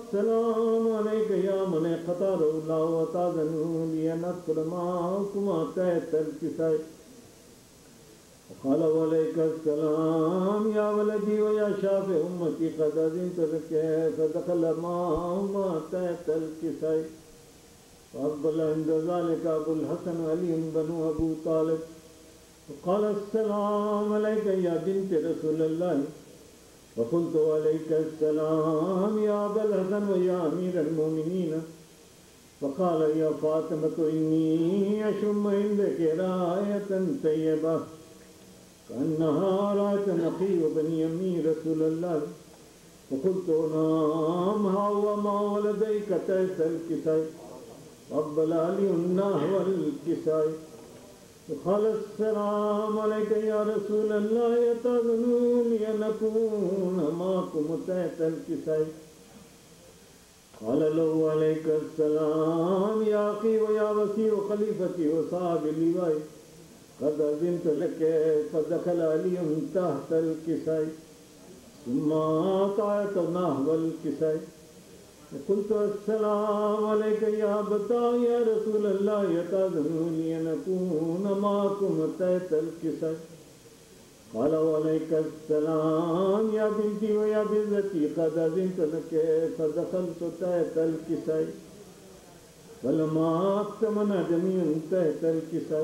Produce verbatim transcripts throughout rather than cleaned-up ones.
السلام عليك يا من قطر الله وتأذنوا لي أن أدخل معكما تحت الكساء. وقال وعليك السلام يا ولدي ويا شافع أمتي قد أذنت لك فدخل معهما تحت الكساء. فأقبل عند ذلك أبو الحسن علي بن أبو طالب وقال السلام عليك يا بنت رسول الله. وقلت عليك السلام يا أبا الحسن ويا أمير المؤمنين. فقال يا فاطمة إني أشم عندك راية طيبة كأنها راية نقي بني أمي رسول الله. فقلت نعم ها هو ما ولديك تحت الكساء. فأقبل علي نحو الكساء وقال السلام عليك يا رسول الله يتأذنون لي أن أكون معكم تحت الكساء. قال له عليك السلام يا أخي ويا وزير خليفتي وصاحب اللواء قد أذنت لك. فدخل علي تحت الكساء ثم قعدت نحو الكساء. وقلت السلام عليك يا أبتا يا رسول الله يتأذنون لي أن أكون معكم تحت الكساء. قال وعليك السلام يا بنتي ويا بنتي قد أذنت لك. فدخلت تحت الكساء فلما اكتمل جميع تحت الكساء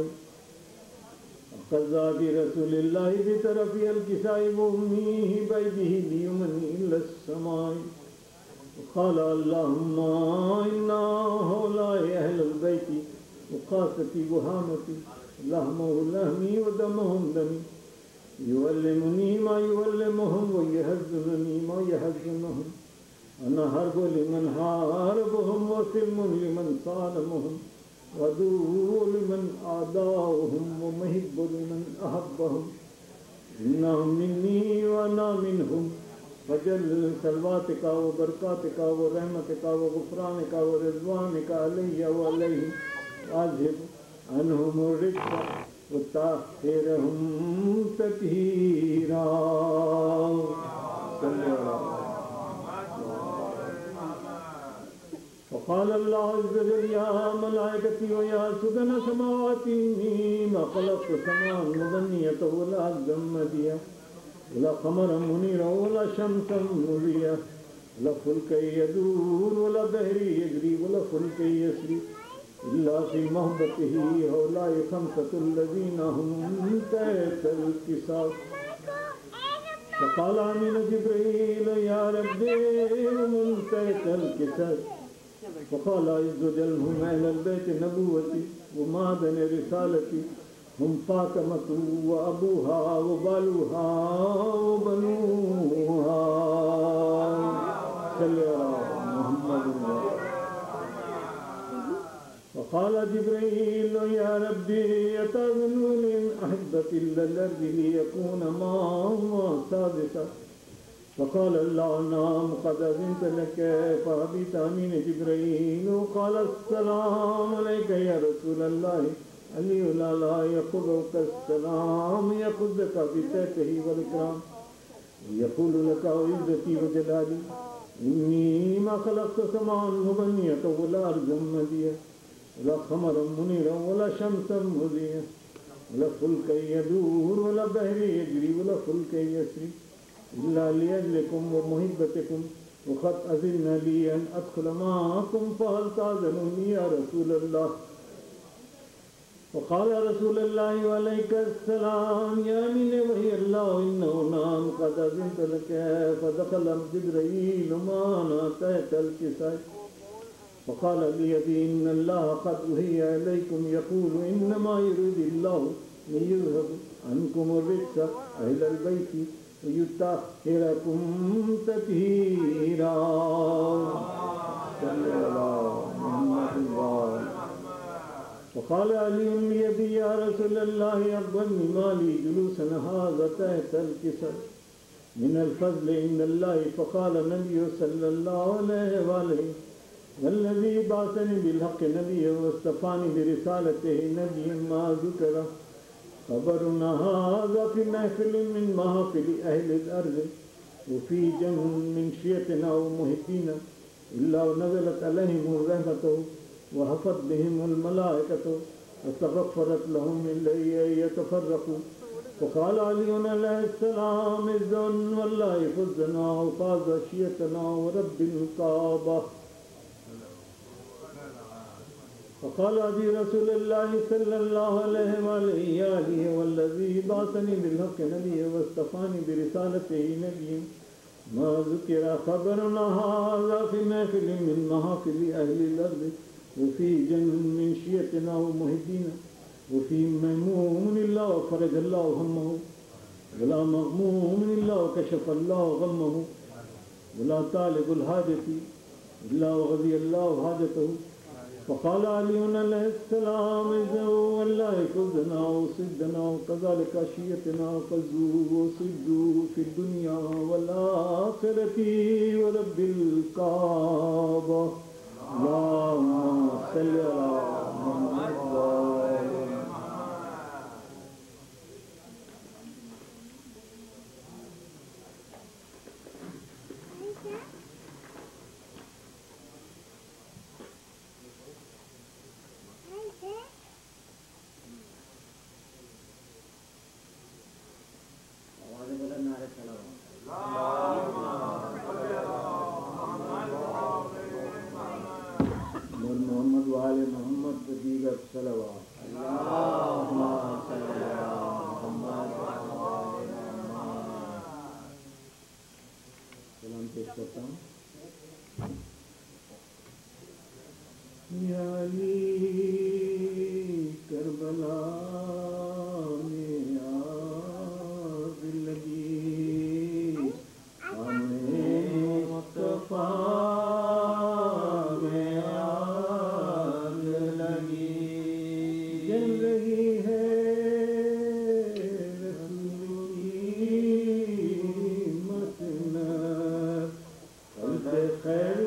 أخذ برسول الله بطرف الكساء وأمه بيده اليمن إلى السماء وقال اللهم إنا هؤلاء أهل البيت وقاستي وهامتي لحمه لحمي ودمهم دمي يعلمني ما يعلمهم ويحزنني ما يحزنهم. أنا حرب لمن حاربهم وسلم لمن صالمهم وعدو لمن أعداهم ومحب لمن أحبهم. إنهم مني وأنا منهم. فجل صلواتك وبركاتك ورحمتك وغفرانك ورضوانك علي وعليهم واذهب عنهم الرجس وطهرهم تطهيرا. وقال الله عز وجل يا ملائكتي ويا سكن سماواتي ما خلقت سماء مبنية ولا أرضا مدية ولا قمرا منيرا ولا شمسا مضيئة ولا فلكا يدور ولا بحر يجري ولا فلك يسري إلا في محبته هؤلاء خمسة الذين هم تحت الكساء. فقال آمين جبريل يا ربي من تحت الكساء. فقال عز وجل هم أهل البيت نبوتي ومعدن رسالتي هم فاطمة وأبوها وبالوها وبنوها. صلی اللہ محمد. وقال جبريل يا ربي يتأذنون إن أحبت إلا الأرض ليكون معهما سادسا. فقال الله نعم قد أذنت لك. فهبط أمين جبريل وقال السلام عليك يا رسول الله. علي لا لا يقولك السلام يقولك بسيته والإكرام ويقول لك عزتي وجلالي إني ما خلقت سماء مبنية ولا أرضا مدية ولا قمرا منيرا ولا شمسا مضيئة ولا فلكا يدور ولا بحر يجري ولا فلك يسري إلا لأجلكم ومحبتكم وقد أذن لي أن أدخل معكم فهل تأذنوني يا رسول الله. وقال رسول الله وعليك السلام يا أمين وهي الله إنه نعم قد أذنت لك. فدخل جبريل معنا تحت الكساء فقال لي إن الله قد وحي إليكم يقول إنما يريد الله ليذهب عنكم الرجس أهل البيت ويطهركم تطهيرا. صلی اللہ محمد. وقال علي بيدي يا رسول الله أقبلني مالي جلوسا هذا تحت الكساء من الفضل عند الله. فقال النبي صلى الله عليه وآله والذي بعثني بالحق نبيا واصطفاني برسالته نبيا ما ذكر خبرنا هذا في محفل من محافل أهل الأرض وفي جمع من شيعتنا ومحبين إلا نزلت عليهم الرحمة وحفت بهم الملائكة واستغفرت لهم إلا أن يتفرقوا. وقال علي عليه السلام إذن والله فزنا وفاز شيتنا ورب الكعبة. فقال أبي رسول الله صلى الله عليه وآله والذي بعثني بالحق نبي واصطفاني برسالته نبي ما ذكر خبرنا هذا في محفل من محافل أهل الأرض وفي جن من شيتنا ومهدينا وفي مهموم الله فرج الله همه ولا مغموم الله كشف الله غمه ولا طالب الحاجة إلا وغذي الله حاجته. فقال علي عليه السلام إذا والله فزنا وصدنا وكذلك شيتنا فزوا وصدوا في الدنيا والآخرة ورب الكعبة. اللهم صل على محمد وآل محمد وآل محمد بدیگر صلوات. اللهم صل على محمد وآل محمد. سلام پیش کرتا ہوں. یا علی کربلا میں آگ لگی ہمیں مصطفیٰ میں آگ لگی جل رہی ہے رسول کی مسند قلب خیر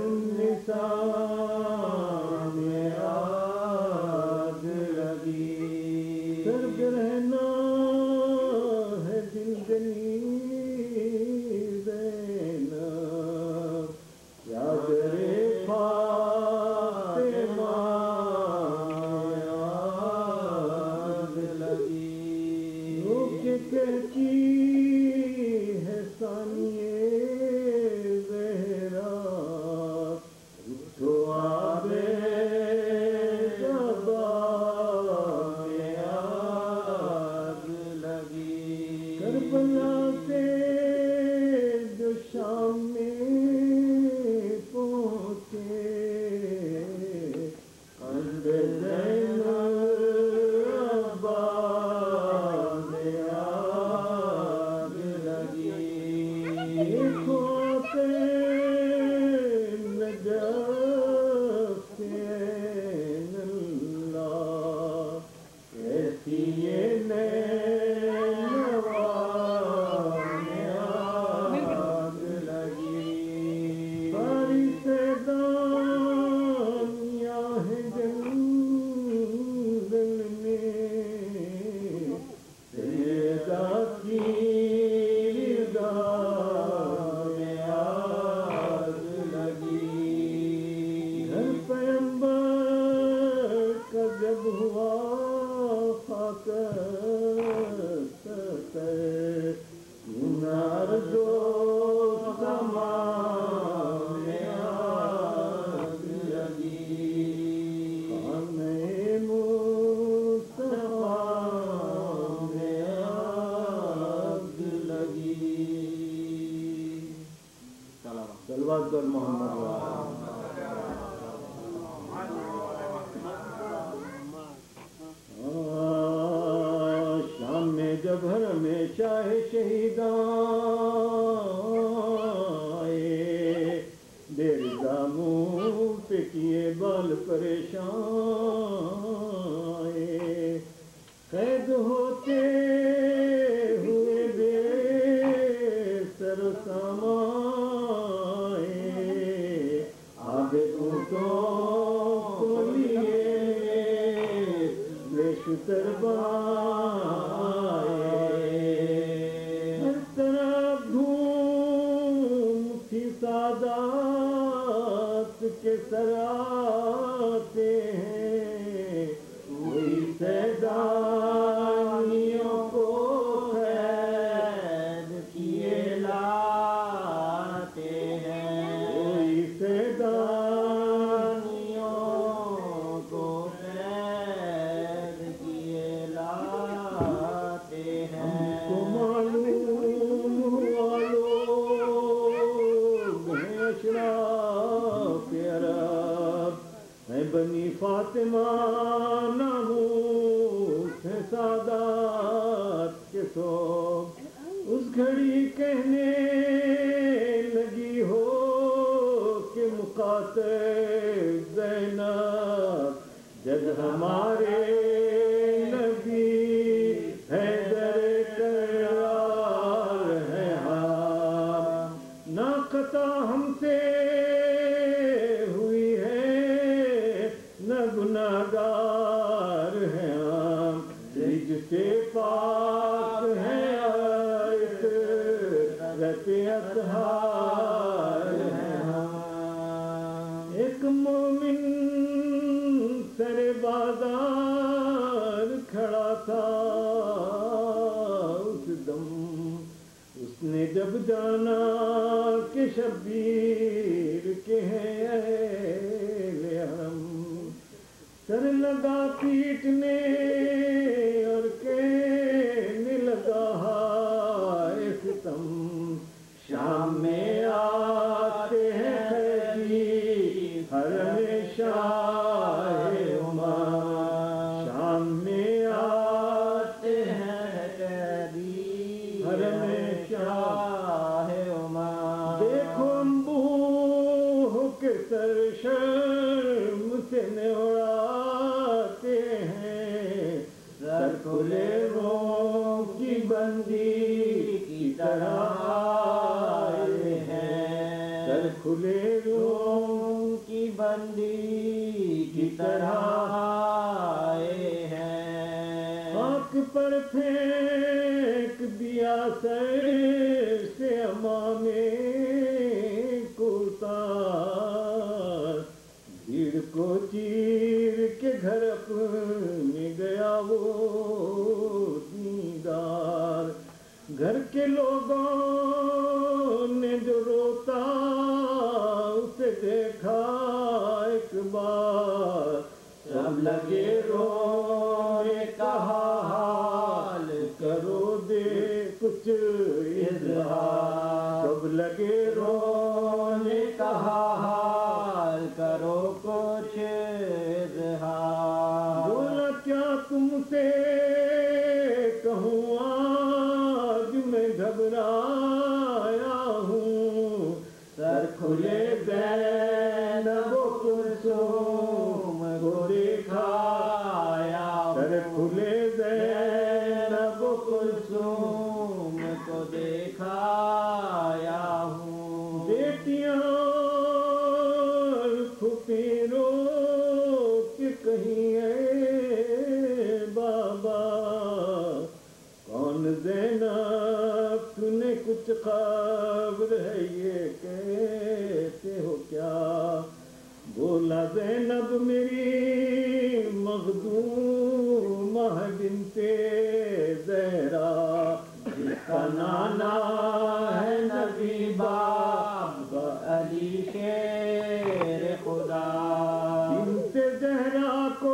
النساء میں آگ لگی. سرگ رہنا ہے دل گنی زینب کیا کرے فاطمہ میں آگ لگی. روک کہتی ہے ثانیے زہرا اٹھو آبے جبا میں آگ لگی. کربلا سے جو شام میں پہنچے قلب زینب عباس میں آگ لگی. نجف عین اللہ کیسی یہ نینوا میں آگ لگی. ساری سیدانیاں ہیں جنگل میں سیدہ کی رضا میں آگ لگی. گھر پیغمبر کا جب ہوا خاک سر نار دو سما میں آگ لگی. خانہ مصطفیٰ میں آگ لگی. صلوات پر محمد وآل شام میں جب ہر میں شاہ شہیدان آئے دیر داموں پہ کیے بال پریشان آئے. قید ہوتے ہوئے بے سر سامان آگے اونٹوں کو لیے بے شتر بائے. ہر طرف دھوم تھی سادات کے سر آتے ہیں وہی سیدانیوں کو قید کیے لاتے ہیں وہی سیدانیوں کو قید کیے لاتے ہیں ہم کو معلوم ہوا لوگ ہیں اشراف عرب ہیں بنی فاطمہ ناموس ہے سادات کے سو اس گھڑی کہنے لگی ہو کہ مقاتل زینب جب ہمارے نبی حیدر کرار ہے ہم ناقتہ ہم سے ہوئی ہے نہ گناہگار ہیں ہم رج سے پاک ہیں اس رت اطہار ہیں ہم ایک مومن سر بازار کھڑا تھا اس دم اس نے جب جانا کہ شبیر کے ہیں اہل حرم سر لگا پیٹنے اور کہنے لگا ہائے ستم شام میں آتے ہیں قیدی حرم شاہ عمر شام میں آتے ہیں قیدی حرم شاہ عمر دیکھو انبوہ کے سر شرم سے اڑاتے ہیں سر کھلے روم کی بندی کی طرح آئے ہیں سر کھلے روم کی بندی کی طرح آئے ہیں خاک پر پھینک دیا سر سے امامے کرتا بھیڑ کو چیر کے گھر اپنے گیا وہ دیندار گھر کے لوگوں نے جو روتا اسے دیکھا ایک بار سب لگے رونے کہا حال کرو دے کچھ اظہار سب لگے رونے کہا حال کرو کچھ اظہار بولا کیا تم سے کہوں آج میں گھبرایا ہوں سر کھلے زینب و کلثوم کو دیکھایا سر کھلے زینب و کلثوم کو دیکھایا ہوں بیٹیاں پھوپھی رو کے کہیں اے بابا کون زینب تو نے کچھ خبر ہے یہ کہتے ہو کیا بولا زینب میری مخدومہ بنت زہرا جس کا نانا ہے نبی باب علی شیر خدا بنت زہرا کو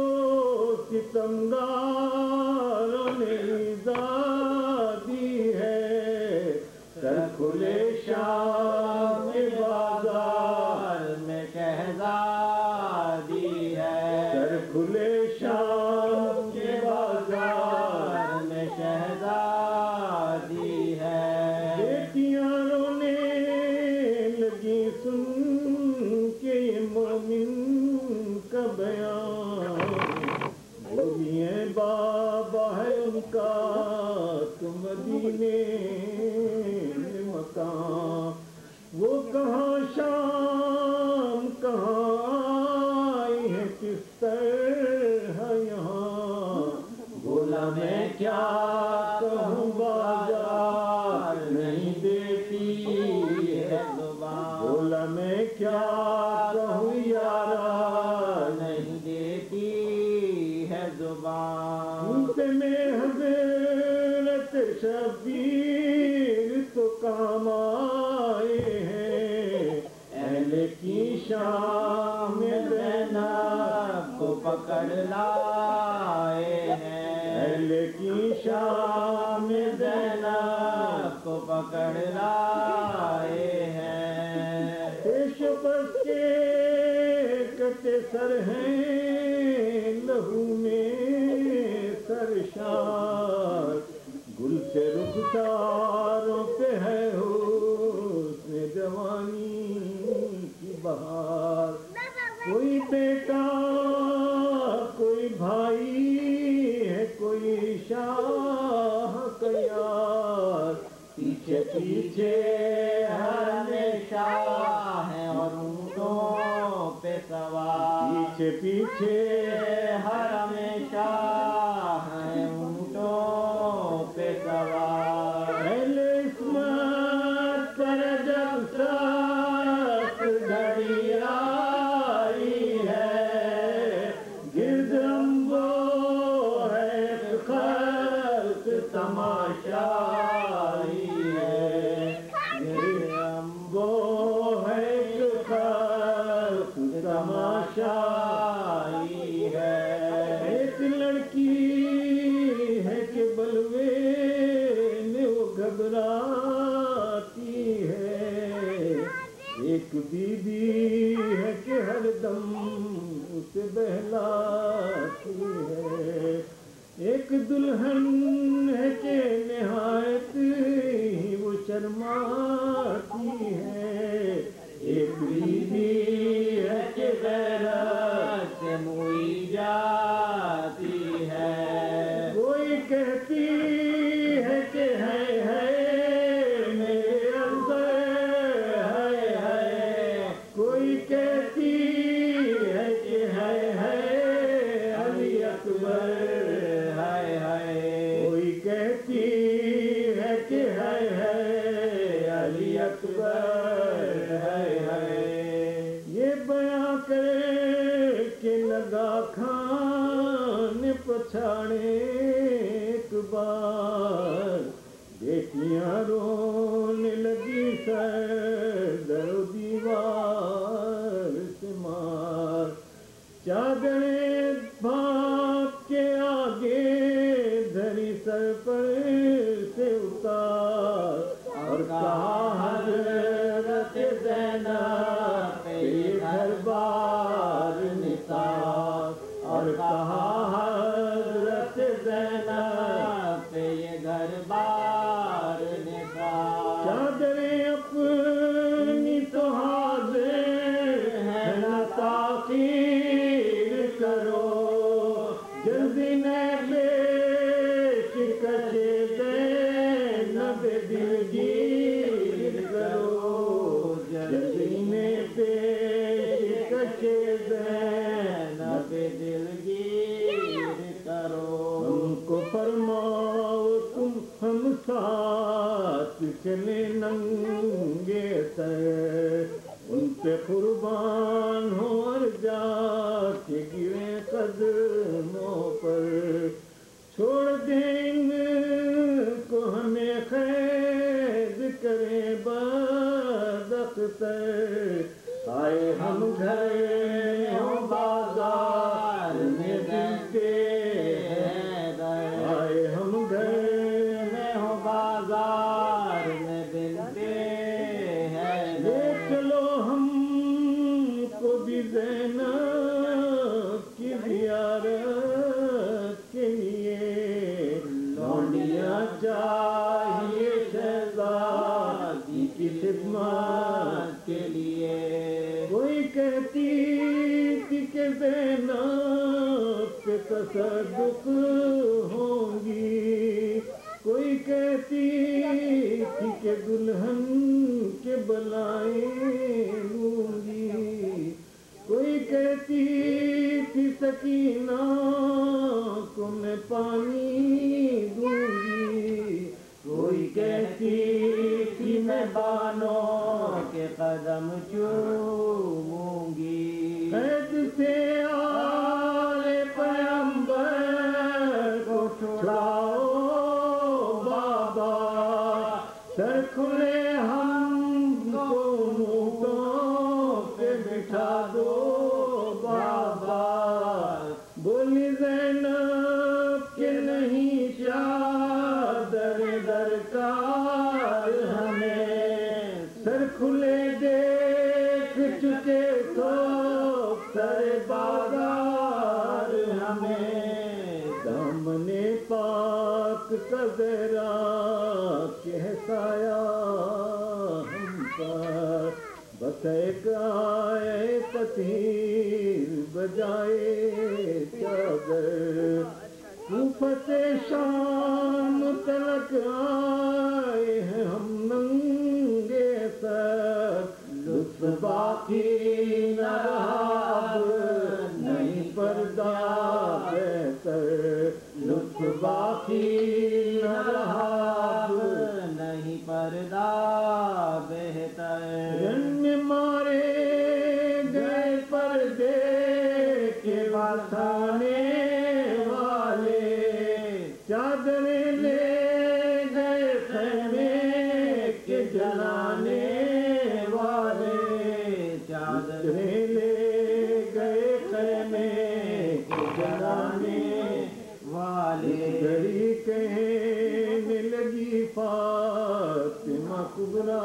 ستمگاروں نے ایذا دی ہے سر کھلے شام کے بازار میں شہزادی ہے سر کھلے شام کے بازار میں شہزادی ہے بیٹیاں رونے لگی سن کے یہ مومن کا بیان بولیے بابا ہے ان کا تو مدینے میں مکان وہ کہاں شام کہاں آئی ہے کس طرح یہاں بولا میں کیا کہوں بازار نہیں دیتی ہے زبان بولا میں کیا کہوں یارا نہیں دیتی ہے زبان انت میں حضرت شبیر تو کام آئے ہیں اہل کی شام زینب کو پکڑ لائے ہیں اہل کی شام زینب کو پکڑ لائے ہیں پیش پس کے کٹے سر ہیں لہو میں سرشار گل سے رخساروں پہ ہے حسن جوانی کی بہار کوئی بیٹا کوئی بھائی ہے کوئی شاہ کا یار پیچھے پیچھے ہمیشہ ہے اور اونٹوں پہ سوار پیچھے پیچھے ہر ہمیشہ ہے اونٹوں پہ سوار اہل عصمت پر جب سخت گھڑی آئی ہے گرد امبو ہے خلق تماشائی ہے گرد امبو ہے خلق تماشائی ہے ایک لڑکی ہے کہ بلوے میں وہ گھبراتی ہے ایک بی بی ہے کہ ہر دم اسے بہلاتی ہے ایک دلہن ہے کہ نہایت ہی وہ شرماتی ہے ایک بی بی ہے کہ غیرت سے موئی جاتی ہے کوئی کہتی ہے کہ ہے ہے میرے اندر ہے ہے کوئی کہتی ہے کہ ہے ہے علی اکبر ہے ہے کوئی کہتی ہے کہ ہے ہے علی اکبر ہے ہے یہ بیاں کرے کہ لگا کھان پچھاڑے ایک بار بیٹیاں رونے لگی سر در و دیوار سے مار چادریں بھاگ کے آگے دھری سر پر سے اتار اور کہا حضرت زینب پہ یہ گھر بار نثار اور کہا حضرت زینب پہ یہ گھر بار نثار چادریں اپنی تو حاضر ہے نہ تاخیر کرو جلدی نے بے شکش زینب دلگیر کرو جلدی نے بے شکش زینب دلگیر کرو ہم کو فرماؤ تم ہم ساتھ چلے ننگے سر ان پہ قربان ہو اور جا کے گرے قدموں پر چھوڑ دیں ان کو ہمیں قید کرے بد اختر آئے ہم گھر ہو بازار میں دلتے ہیں آئے ہم گھر میں ہو بازار میں بنتے ہیں لے چلو ہم کو بھی زینب کی زیارت کے لیے لونڈیاں چاہیے شہزادی کی خدمت کے لیے کوئی کہتی تھی کہ زینب پہ تصدق ہوں گی کوئی کہتی تھی کہ دلہن کے بلائیں لوں گی کوئی کہتی تھی سکینہ کو میں پانی دوں گی کوئی کہتی تھی میں بانوں کے قدم چوم چکے تو سر بازار ہمیں دامن پاک کا ذرا کہسایا ہم پر بس ایک آئے پتیر بجائے چادر کوفت شام تلک آئے ہیں ہم ننگے سر لطف باقی نہ رہا اب نہیں پردہ بہتر لطف باقی نہ رہا اب نہیں پردہ بہتر رن مارے گئے پردے کے باتانے والے چادریں لے گئے خیمے کے جلانے والے چادریں لے گئے خیمے کے جلانے والے گھڑی کہنے لگی فاطمہ کبریٰ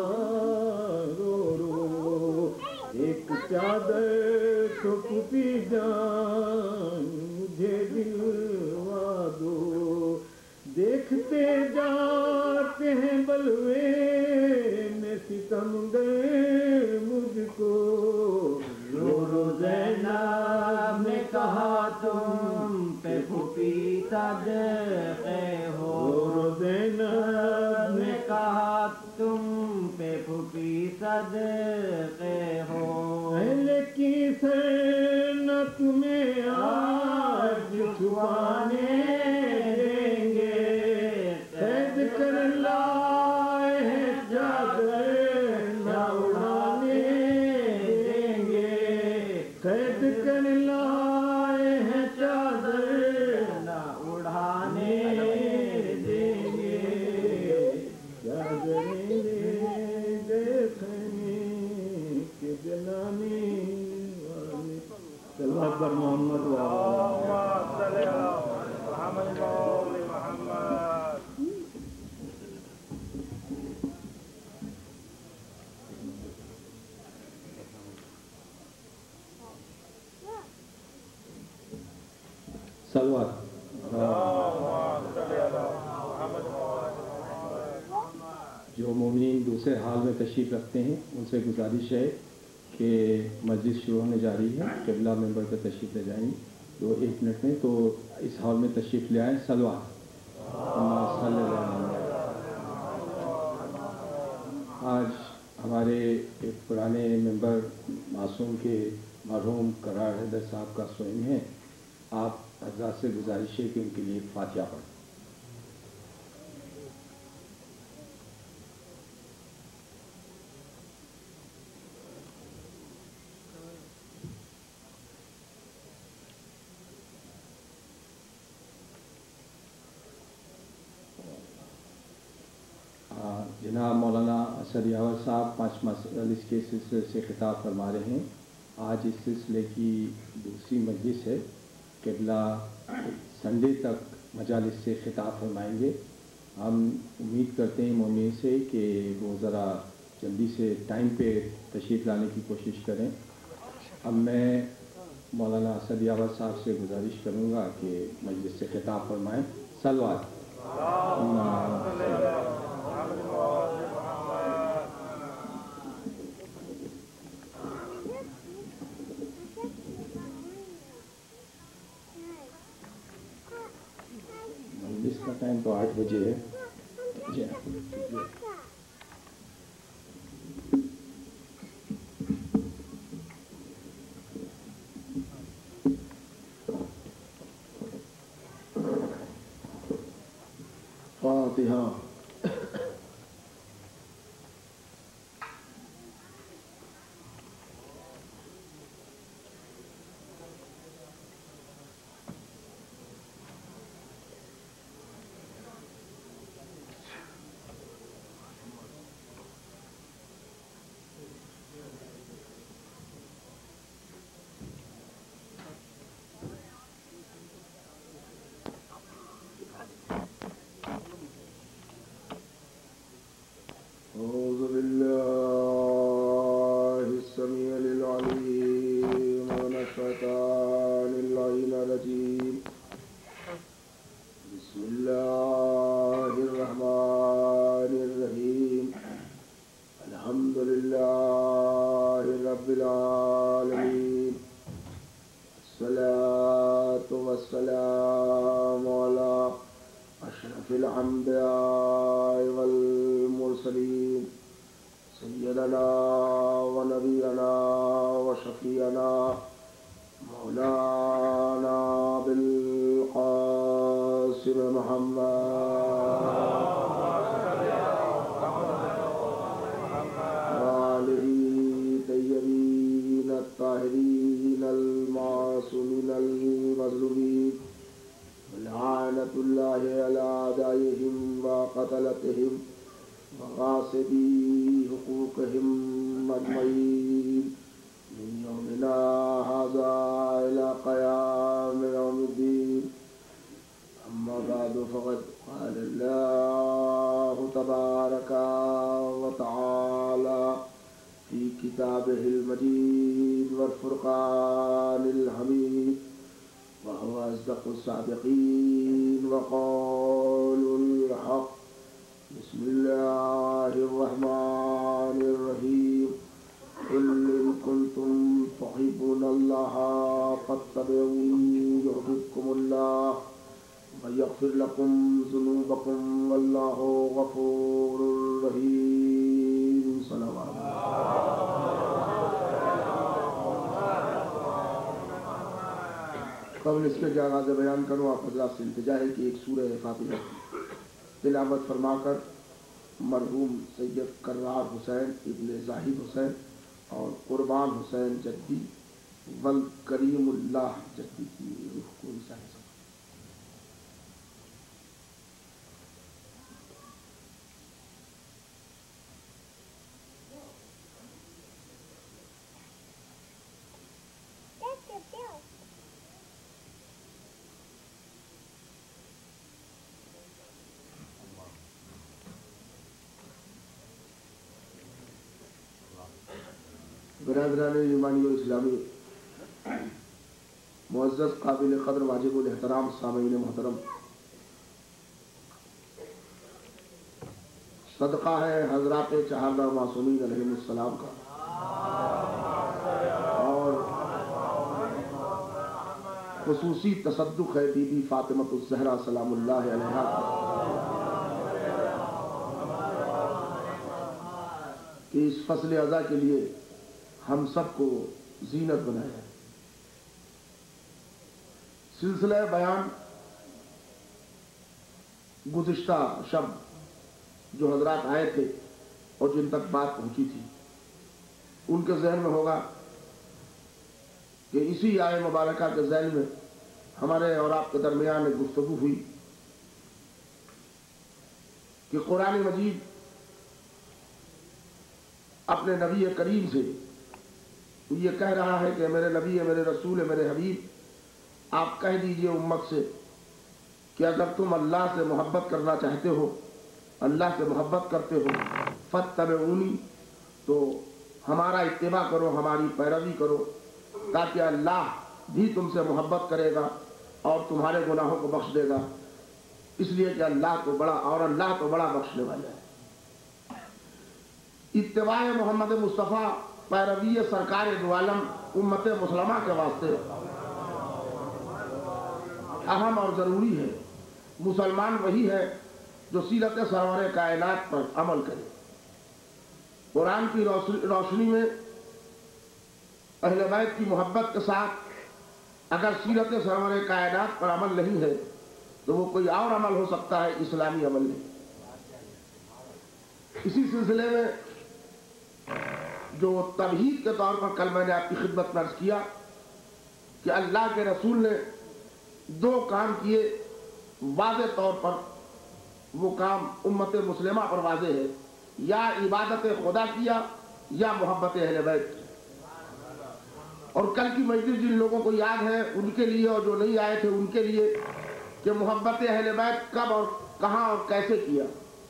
رو رو ایک چادر تو پھوپھی جان مجھے دلوا دو دیکھتے جاتے ہیں بلوے میں ستم گئے مجھ کو رو رو زینب نے کہا تم پہ پھوپھی صدقے ہو رو رو زینب نے نے کہا تم پہ پھوپھی صدقے ہو اہل کی سر نہ تمہیں آج چھپانے دیں گے قید کر لائے ہیں چادر نہ اڑانے دیں گے قید کر لائے ہیں چادر نہ اڑانے دیں گے چادریں لے گئے خیمے کے جلانے والے صلوات پر محمد وآلہ صلوات جو مومنین دوسرے حال میں تشریف رکھتے ہیں ان سے گزارش ہے کہ مجلس شروع ہونے جا رہی ہے قبلہ ممبر پہ تشریف لے جائیں گے دو ایک منٹ میں تو اس حال میں تشریف لے آئیں صلوات صلی اللہ علیہ وسلم۔ آج ہمارے ایک پرانے ممبر معصوم کے مرحوم قرار حیدر صاحب کا سوئم ہے، آپ حضرات سے گزارش ہے کہ ان کے لیے ایک فاتحہ پڑھیں۔ جناب مولانا اسد یاور صاحب پانچ مجلس کے سلسلے سے خطاب فرما رہے ہیں۔ آج اس سلسلے کی دوسری مجلس ہے، قبلہ سنڈے تک مجالس سے خطاب فرمائیں گے۔ ہم امید کرتے ہیں مومنین سے کہ وہ ذرا جلدی سے ٹائم پہ تشریف لانے کی کوشش کریں۔ اب میں مولانا اسد یاور صاحب سے گزارش کروں گا کہ مجلس سے خطاب فرمائیں۔ صلوات مجلس کا ٹائم تو آٹھ بجے ہے۔ جی فاتحہ۔ العالمين الصلاة والسلام على أشرف الأنبياء والمرسلين سيدنا ونبينا وشفيعنا مولانا بالقاسم محمد وآله طيبين الطاهرين المعصومين المظلومين ولعنة الله على أعدائهم وقتلتهم وغاصبي حقوقهم أجمعين من يومنا هذا إلى قيام يوم الدين. أما بعد فقد قال الله تبارك وتعالى في كتابه المجيد والفرقان الحميد وهو أصدق الصادقين وقول الحق. بسم الله الرحمن الرحيم. قل إن كنتم تحبون الله فاتبعوني يحببكم الله ويغفر لكم ذنوبكم والله غفور رحيم. صلوات قبل اس کے آغاز بیان کروں آپ حضرات سے التجا ہے کہ ایک سورہ فاتحہ تلاوت فرما کر مرحوم سید کرار حسین ابن زاہد حسین اور قربان حسین جدی ول کریم اللہ جدی کی روح کو انسان سکتا. برادران ایمانی و اسلامی معزز قابل قدر واجب الاحترام سامعین محترم، صدقہ ہے حضرات چہاردہ معصومین علیہ السلام کا اور خصوصی تصدق ہے بی بی فاطمہ الزہرا سلام اللہ علیہا کہ اس فصل ازا کے لیے ہم سب کو زینت بنایا ہے. سلسلہ بیان گزشتہ شب جو حضرات آئے تھے اور جن تک بات پہنچی تھی ان کے ذہن میں ہوگا کہ اسی آئے مبارکہ کے ذہن میں ہمارے اور آپ کے درمیان ایک گفتگو ہوئی کہ قرآن مجید اپنے نبی کریم سے یہ کہہ رہا ہے کہ میرے نبی ہے، میرے رسول ہے، میرے حبیب، آپ کہہ دیجئے امت سے کہ اگر تم اللہ سے محبت کرنا چاہتے ہو، اللہ سے محبت کرتے ہو، فاتبعونی، تو ہمارا اتباع کرو، ہماری پیروی کرو، تاکہ اللہ بھی تم سے محبت کرے گا اور تمہارے گناہوں کو بخش دے گا، اس لیے کہ اللہ تو بڑا اور اللہ تو بڑا بخشنے والا ہے. اتباع محمد مصطفیٰ، پیروی سرکار دو عالم امت مسلمہ کے واسطے اہم اور ضروری ہے. مسلمان وہی ہے جو سیرت سرور کائنات پر عمل کرے. قرآن کی روشنی میں اہل بیت کی محبت کے ساتھ اگر سیرت سرور کائنات پر عمل نہیں ہے تو وہ کوئی اور عمل ہو سکتا ہے، اسلامی عمل نہیں. اسی سلسلے میں جو تمہید کے طور پر کل میں نے آپ کی خدمت میں عرض کیا کہ اللہ کے رسول نے دو کام کیے واضح طور پر، وہ کام امت مسلمہ پر واضح ہے، یا عبادت خدا کیا یا محبت اہل بیت. اور کل کی مجلس جن لوگوں کو یاد ہے ان کے لیے اور جو نہیں آئے تھے ان کے لیے کہ محبت اہل بیت کب اور کہاں اور کیسے کیا.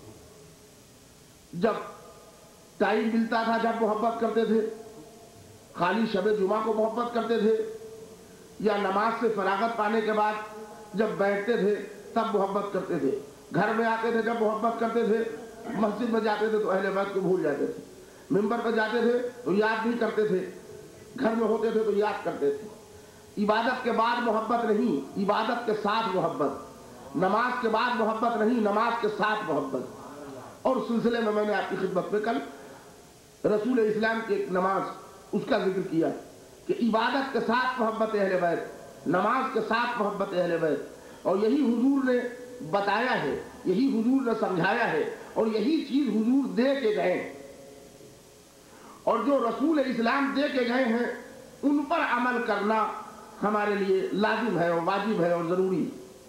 جب ٹائم ملتا تھا جب محبت کرتے تھے، خالی شب جمعہ کو محبت کرتے تھے، یا نماز سے فراغت پانے کے بعد جب بیٹھتے تھے تب محبت کرتے تھے، گھر میں آتے تھے جب محبت کرتے تھے، مسجد میں جاتے تھے تو اہل بیت کو بھول جاتے تھے، ممبر پہ جاتے تھے تو یاد نہیں کرتے تھے، گھر میں ہوتے تھے تو یاد کرتے تھے. عبادت کے بعد محبت نہیں، عبادت کے ساتھ محبت. نماز کے بعد محبت نہیں، نماز کے ساتھ محبت. اور اس سلسلے میں میں نے آپ کی خدمت میں کل رسول اسلام کی ایک نماز اس کا ذکر کیا کہ عبادت کے ساتھ محبت اہل بیت، نماز کے ساتھ محبت اہل بیت. اور یہی حضور نے بتایا ہے، یہی حضور نے سمجھایا ہے، اور یہی چیز حضور دے کے گئے. اور جو رسول اسلام دے کے گئے ہیں ان پر عمل کرنا ہمارے لیے لازم ہے اور واجب ہے اور ضروری.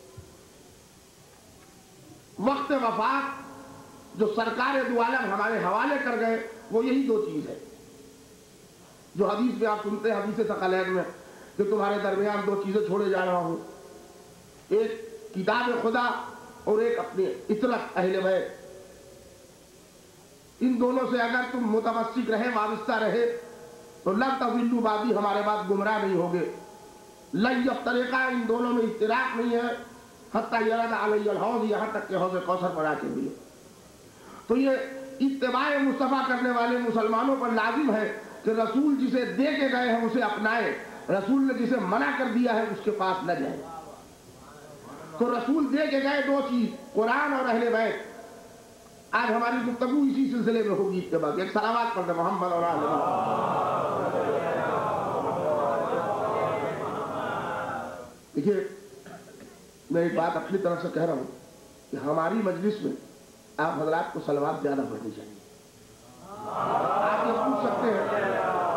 وقت وفات جو سرکار دو عالم ہمارے حوالے کر گئے وہ یہی دو چیز ہے جو حدیث میں آپ سنتے ہیں، حدیث ثقلین میں، کہ تمہارے درمیان دو چیزیں چھوڑے جا رہا ہوں، ایک کتاب خدا اور ایک اپنے اطرت اہل بیت. ان دونوں سے اگر تم متمسک رہے، وابستہ رہے تو لن تضلوا بعدی، ہمارے بعد گمراہ نہیں ہوگے. لن یفترقا، ان دونوں میں افتراق نہیں ہے. حتی یرد علی الحوض، یہاں تک کہ حوض کوثر پر آ کے ملے. تو یہ اتباع مصطفیٰ کرنے والے مسلمانوں پر لازم ہے کہ رسول جسے دے کے گئے ہیں اسے اپنائے، رسول نے جسے منع کر دیا ہے اس کے پاس نہ جائے. تو رسول دے کے گئے دو چیز، قرآن اور اہل بیت. آج ہماری گفتگو اسی سلسلے میں ہوگی اتباع کی. ایک صلوات پڑھ دیں محمد اور آل محمد. دیکھیے میں ایک بات اپنی طرف سے کہہ رہا ہوں کہ ہماری مجلس میں آپ حضرات کو صلوات زیادہ پڑھنی چاہیے. آپ یہ پوچھ سکتے ہیں،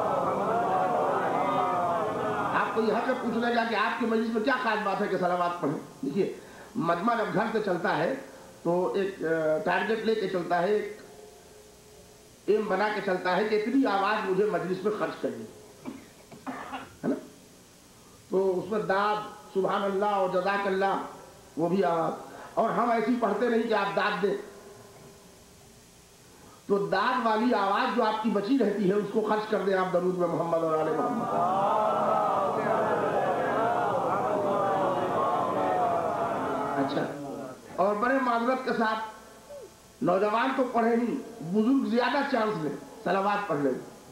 آپ کو یہ حق پوچھنے کا کہ آپ کی مجلس میں کیا خاص بات ہے کہ صلوات پڑھیں. دیکھیے مجمع جب گھر سے چلتا ہے تو ایک ٹارگٹ لے کے چلتا ہے، ایک ایم بنا کے چلتا ہے کہ اتنی آواز مجھے مجلس میں خرچ کرنی ہے نا. تو اس میں داد، سبحان اللہ اور جزاک اللہ، وہ بھی آواز. اور ہم ایسی پڑھتے نہیں کہ آپ داد دیں. تو داد والی آواز جو آپ کی بچی رہتی ہے اس کو خرچ کر دیں آپ درود میں محمد اور آل محمد. اچھا، اور بڑے معذرت کے ساتھ نوجوان تو پڑھے نہیں، بزرگ زیادہ چانس لیں صلوات پڑھ لیں.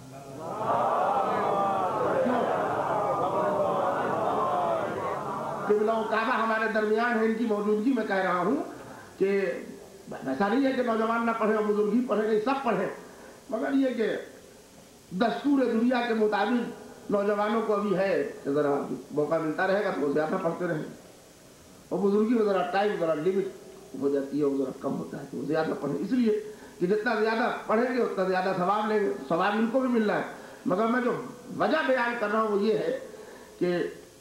قبلہ و کعبہ ہمارے درمیان ہے، ان کی موجودگی میں کہہ رہا ہوں کہ ایسا نہیں ہے کہ نوجوان نہ پڑھے اور بزرگ ہی پڑھے، نہیں سب پڑھے، مگر یہ کہ دستور دنیا کے مطابق نوجوانوں کو ابھی ہے کہ ذرا موقع ملتا رہے گا تو وہ زیادہ پڑھتے رہیں، اور بزرگی میں ذرا ٹائم ذرا لمٹ ہو جاتی ہے، وہ ذرا کم ہوتا ہے تو وہ زیادہ پڑھیں. اس لیے کہ جتنا زیادہ پڑھیں گے اتنا زیادہ ثواب لیں گے، ثواب ان کو بھی مل رہا ہے. مگر میں جو وجہ بیان کر رہا ہوں وہ یہ ہے کہ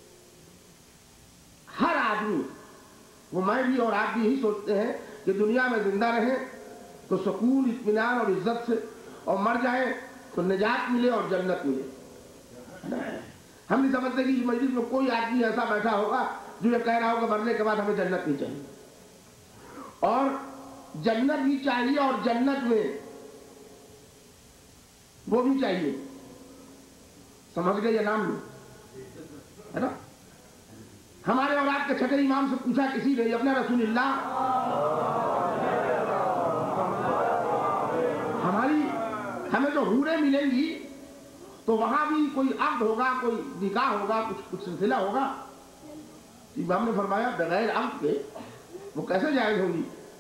ہر آدمی، وہ میں بھی اور آپ بھی یہی سوچتے ہیں کہ دنیا میں زندہ رہیں تو سکون، اطمینان اور عزت سے، اور مر جائیں تو نجات ملے اور جنت ملے. ہم نہیں سمجھتے کہ اس مجلس میں کوئی آدمی ایسا بیٹھا ہوگا جو یہ کہہ رہا ہوگا مرنے کے بعد ہمیں جنت نہیں چاہیے. اور جنت بھی چاہیے، اور جنت میں وہ بھی چاہیے. سمجھ گئے یہ نام ہے نا. ہمارے اور آپ کے چھٹے امام سے پوچھا کسی نے، اپنے رسول اللہ، ہماری ہمیں جو حوریں ملیں گی تو وہاں بھی کوئی عقد ہوگا، کوئی نکاح ہوگا، کچھ کچھ سلسلہ ہوگا. امام نے فرمایا بغیر عقد کے وہ کیسے جائز ہوگی؟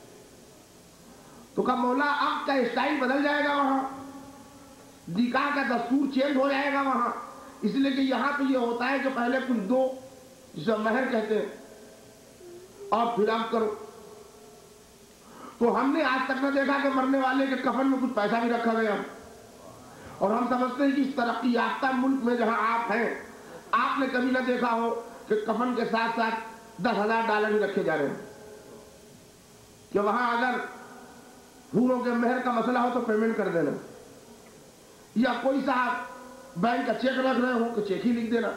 تو کہا مولا عقد کا اسٹائل بدل جائے گا، وہاں نکاح کا دستور چینج ہو جائے گا وہاں. اس لیے کہ یہاں تو یہ ہوتا ہے کہ پہلے کچھ دو، جسے مہر کہتے ہیں، اور پھر آپ کرو. تو ہم نے آج تک نہ دیکھا کہ مرنے والے کے کفن میں کچھ پیسہ بھی رکھا گیا. اور ہم سمجھتے ہیں کہ اس ترقی یافتہ ملک میں جہاں آپ ہیں، آپ نے کبھی نہ دیکھا ہو کہ کفن کے ساتھ ساتھ دس ہزار ڈالر بھی رکھے جا رہے ہیں. کہ وہاں اگر حوروں کے مہر کا مسئلہ ہو تو پیمنٹ کر دینا، یا کوئی صاحب بینک کا چیک رکھ رہے ہو کہ چیک ہی لکھ دینا.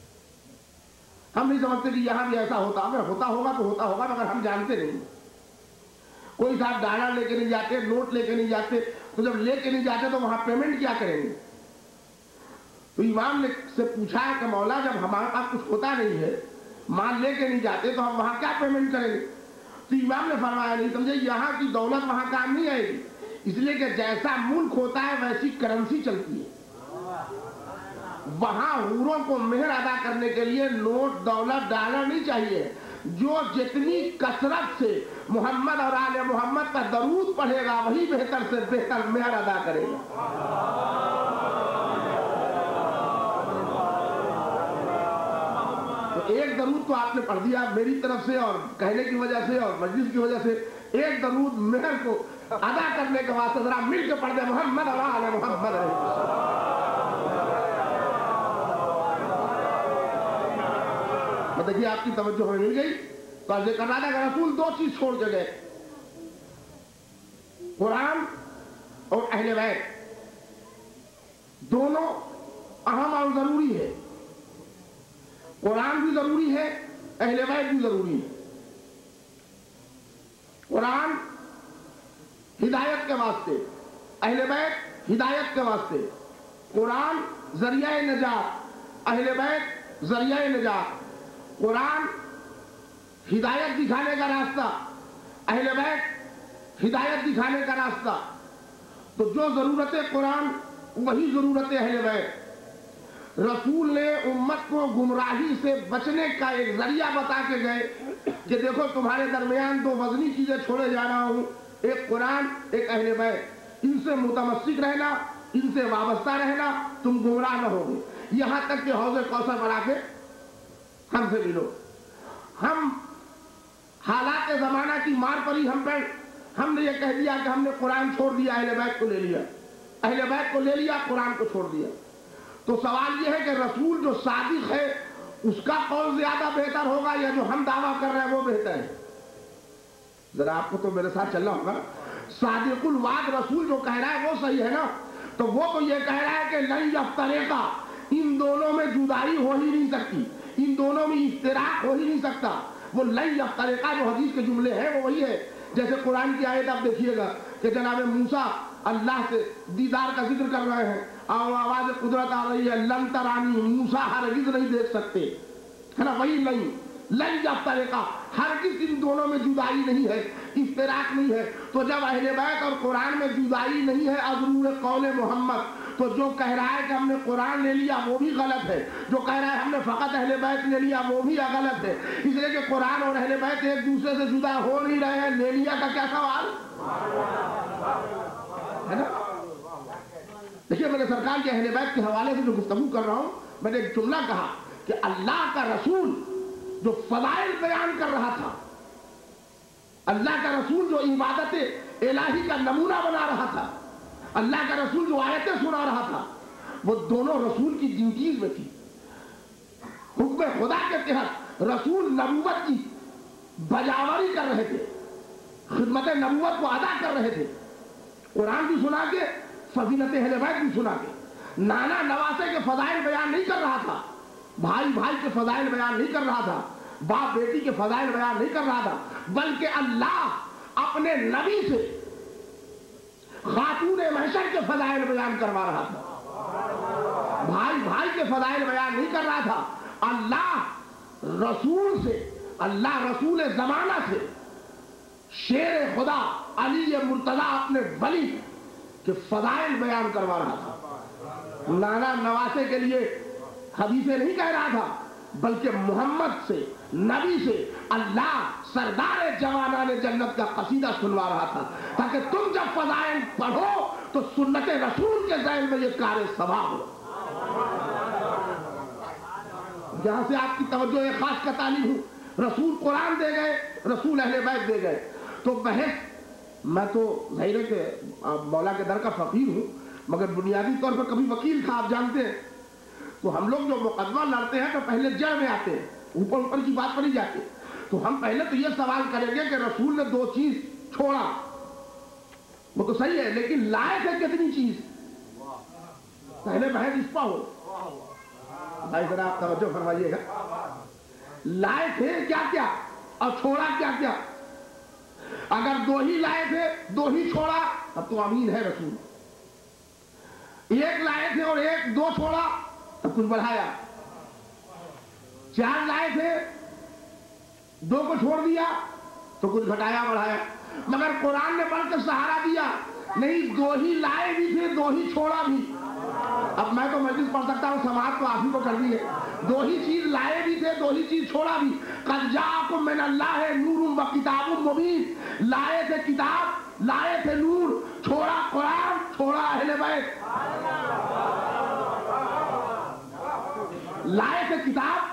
ہم نہیں سمجھتے کہ یہاں بھی ایسا ہوتا، اگر ہوتا ہوگا تو ہوتا ہوگا، مگر ہم جانتے نہیں. کوئی صاحب ڈالر لے کے نہیں جاتے، نوٹ لے کے نہیں جاتے، تو جب لے کے نہیں جاتے تو وہاں پیمنٹ کیا کریں گے؟ تو امام نے سے پوچھا کہ مولا جب ہمارے پاس کچھ ہوتا نہیں ہے، مال لے کے نہیں جاتے، تو ہم وہاں کیا پیمنٹ کریں گے؟ تو امام نے فرمایا نہیں سمجھے، یہاں کی دولت وہاں کام نہیں آئے گی، اس لیے کہ جیسا ملک ہوتا ہے ویسی کرنسی چلتی ہے. وہاں حوروں کو مہر ادا کرنے کے لیے نوٹ دولت ڈالر نہیں چاہیے. جو جتنی کثرت سے محمد اور آل محمد کا درود پڑھے گا وہی بہتر سے بہتر مہر ادا کرے گا. تو ایک درود تو آپ نے پڑھ دیا میری طرف سے اور کہنے کی وجہ سے اور مجلس کی وجہ سے. ایک درود مہر کو ادا کرنے کے واسطے ذرا مل کے پڑھ دے محمد اور آل محمد. دیکھیے آپ کی توجہ ہمیں مل گئی. تو عرض کر رہا تھا کہ رسول دو چیز چھوڑ کے گئے, قرآن اور اہل بیت. دونوں اہم اور ضروری ہے. قرآن بھی ضروری ہے, اہل بیت بھی ضروری ہے. قرآن ہدایت کے واسطے, اہل بیت ہدایت کے واسطے. قرآن ذریعہ نجات, اہل بیت ذریعہ نجات. قرآن ہدایت دکھانے کا راستہ, اہل بیت ہدایت دکھانے کا راستہ. تو جو ضرورت قرآن وہی ضرورت اہل بیت. رسول نے امت کو گمراہی سے بچنے کا ایک ذریعہ بتا کے گئے کہ دیکھو تمہارے درمیان دو وزنی چیزیں چھوڑے جا رہا ہوں, ایک قرآن ایک اہل بیت. ان سے متمسک رہنا, ان سے وابستہ رہنا, تم گمراہ نہ ہوگے. یہاں تک کہ حوض کوثر بنا کے ہم سے ملو. ہم حالات زمانہ کی مار پڑی ہم پر, ہم نے یہ کہہ دیا کہ ہم نے قرآن چھوڑ دیا, اہل بیت کو لے لیا, اہل بیت کو لے لیا, قرآن کو چھوڑ دیا. تو سوال یہ ہے کہ رسول جو صادق ہے اس کا قول زیادہ بہتر ہوگا یا جو ہم دعویٰ کر رہے ہیں وہ بہتر ہے؟ ذرا آپ کو تو میرے ساتھ چلنا ہوگا. صادق الوعد رسول جو کہہ رہا ہے وہ صحیح ہے نا. تو وہ تو یہ کہہ رہا ہے کہ لن یفترقا, ان دونوں میں جدائی ہو ہی نہیں سکتی, ان دونوں میں افتراق ہو ہی نہیں سکتا. وہ لن یفترقا جو حدیث کے جملے ہیں وہ وہی ہے. جیسے قرآن کی آیت آپ دیکھیے گا کہ جناب موسیٰ اللہ سے دیدار کا ذکر کر رہے ہیں اور آواز قدرت آ رہی ہے لن ترانی, موسیٰ ہرگز نہیں دیکھ سکتے, ہے نا, وہی نہیں. لن یفترقا, ہرگز ان دونوں میں جدائی نہیں ہے, افتراق نہیں ہے. تو جب اہل بیت اور قرآن میں جدائی نہیں ہے ازرور قول محمد, تو جو کہہ رہا ہے کہ ہم نے قرآن لے لیا وہ بھی غلط ہے, جو کہہ رہا ہے ہم نے فقط اہل بیت لے لیا وہ بھی غلط ہے. اس لیے کہ قرآن اور اہل بیت ایک دوسرے سے جدا ہو نہیں رہے ہیں. لے لیا کا کیا سوال ہے نا. دیکھیے میں نے سرکار کے اہل بیت کے حوالے سے جو گفتگو کر رہا ہوں, میں نے ایک جملہ کہا کہ اللہ کا رسول جو فضائل بیان کر رہا تھا, اللہ کا رسول جو عبادت الہی کا نمونہ بنا رہا تھا, اللہ کا رسول جو آیتیں سنا رہا تھا, وہ دونوں رسول کی ڈیوٹیز میں تھی. حکم خدا کے تحت رسول نبوت کی بجاوری کر رہے تھے, خدمت نبوت کو ادا کر رہے تھے. قرآن بھی سنا کے, فضیلت اہل بیت بھی سنا کے. نانا نواسے کے فضائل بیان نہیں کر رہا تھا, بھائی بھائی کے فضائل بیان نہیں کر رہا تھا, باپ بیٹی کے فضائل بیان نہیں کر رہا تھا, بلکہ اللہ اپنے نبی سے خاتون محشر کے فضائل بیان کروا رہا تھا. بھائی بھائی کے فضائل بیان نہیں کر رہا تھا. اللہ رسول سے, اللہ رسول زمانہ سے شیر خدا علی مرتضی اپنے ولی کے فضائل بیان کروا رہا تھا. نانا نواسے کے لیے حدیثیں نہیں کہہ رہا تھا, بلکہ محمد سے, نبی سے اللہ سردار جوانان جنت کا قصیدہ سنوا رہا تھا, تاکہ تم جب فضائل پڑھو تو سنت رسول کے ذہن میں یہ کار ثواب ہو. جہاں سے آپ کی توجہ ایک خاص کا تعلیم ہوں, رسول قرآن دے گئے, رسول اہل بیت دے گئے. تو بحث, میں تو ظاہر ہے کہ مولا کے در کا فقیر ہوں, مگر بنیادی طور پر کبھی وکیل تھا, آپ جانتے ہیں. تو ہم لوگ جو مقدمہ لڑتے ہیں تو پہلے جڑ میں آتے ہیں, اوپر اوپر کی بات پر نہیں جاتے. تو ہم پہلے تو یہ سوال کریں گے کہ رسول نے دو چیز چھوڑا, وہ تو صحیح ہے, لیکن لائے تھے کتنی چیز, پہلے بحث اس پا ہو. بھائی ذرا آپ توجہ فرمائیے گا, لائے تھے کیا کیا اور چھوڑا کیا کیا. اگر دو ہی لائے تھے دو ہی چھوڑا اب تو امین ہے رسول. ایک لائے تھے اور ایک دو چھوڑا اب کچھ بڑھایا. چار لائے تھے دو کو چھوڑ دیا تو کچھ گھٹایا بڑھایا. مگر قرآن نے بڑھ کے سہارا دیا, نہیں دو ہی لائے بھی تھے دو ہی چھوڑا بھی. اب میں تو مجلس پڑھ سکتا ہوں، سماعت تو آپ ہی کو کرنی ہے. دو ہی چیز لائے بھی تھے، دو ہی چیز چھوڑا بھی. قد جاءکم من اللہ نور و کتاب مبین. لائے تھے کتاب، لائے تھے نور، چھوڑا قرآن، چھوڑا اہل بیت. لائے تھے کتاب،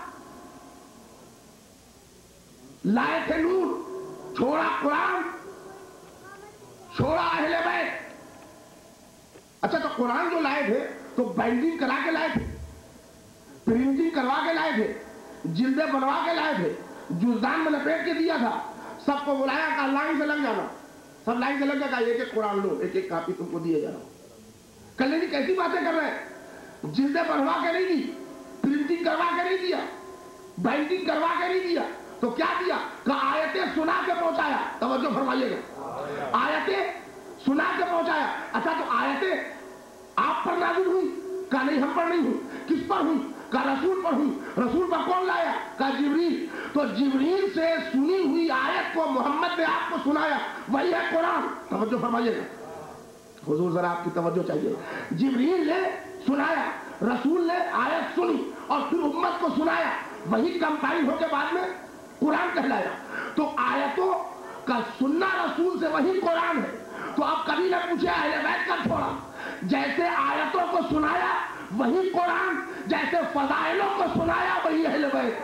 لائے تھے نور، چھوڑا قرآن، چھوڑا اہل بیت. اچھا تو قرآن جو لائے تھے تو بائنڈنگ کرا کے لائے تھے، پرنٹنگ کروا کے لائے تھے، جلدیں بنوا کے لائے تھے، جزدان میں لپیٹ کے دیا تھا. سب کو بلایا کہ لائن سے لگ جانا. سب لائن سے لگ گیا، ایک ایک قرآن لو، ایک ایک کاپی تم کو دیے جا رہا. کلے جی کیسی باتیں کر رہے ہیں؟ جلدیں بنوا کے نہیں دی، پرنٹنگ کروا کے نہیں دیا، بائنڈنگ کروا کے نہیں دیا. تو کیا دیا کہ آیتیں سنا کے پہنچایا. توجہ فرمائیے گا، آیتیں سنا کے پہنچایا. اچھا تو آیتیں آپ پر نازل ہوئی؟ کہا نہیں ہم پر نہیں ہوئی. کس پر ہوئی؟ کہا رسول پر ہوئی. رسول پر کون لایا؟ کہا جبریل. تو جبریل سے سنی ہوئی آیت کو محمد نے آپ کو سنایا، وہی ہے قرآن. توجہ فرمائیے گا حضور، ذرا آپ کی توجہ چاہیے. جبریل نے سنایا، رسول نے آیت سنی اور پھر امت کو سنایا، وہی کمپائل ہو کے بعد میں قرآن کہلایا. تو آیتوں کا سننا رسول سے وہی قرآن ہے. تو آپ کبھی نہ پوچھے اہل بیت کا چھوڑا. جیسے آیتوں کو سنایا وہی قرآن، جیسے فضائلوں کو سنایا وہی اہل بیت.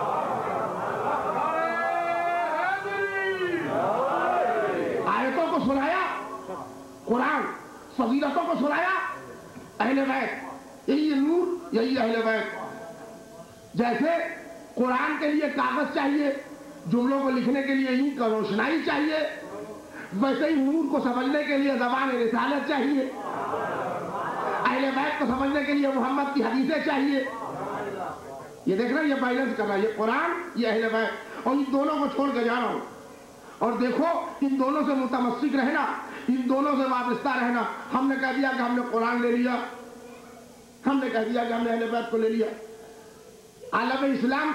آیتوں کو سنایا قرآن، فضیلتوں کو سنایا اہل بیت. یہی نور، یہی اہل بیت. جیسے قرآن کے لیے کاغذ چاہیے، جملوں کو لکھنے کے لیے اینٹ کا روشنائی چاہیے، ویسے ہی نور کو سمجھنے کے لیے زبان رسالت چاہیے. اہل بیت کو سمجھنے کے لیے محمد کی حدیثیں چاہیے. یہ دیکھ رہے ہیں، یہ بیلنس کر رہا ہے، یہ قرآن، یہ اہل بیت. اور ان دونوں کو چھوڑ کے جا رہا ہوں. اور دیکھو ان دونوں سے متمسک رہنا، ان دونوں سے وابستہ رہنا. ہم نے کہہ دیا کہ ہم نے قرآن لے لیا، ہم نے کہہ دیا کہ ہم نے اہل بیت کو لے لیا. عالم اسلام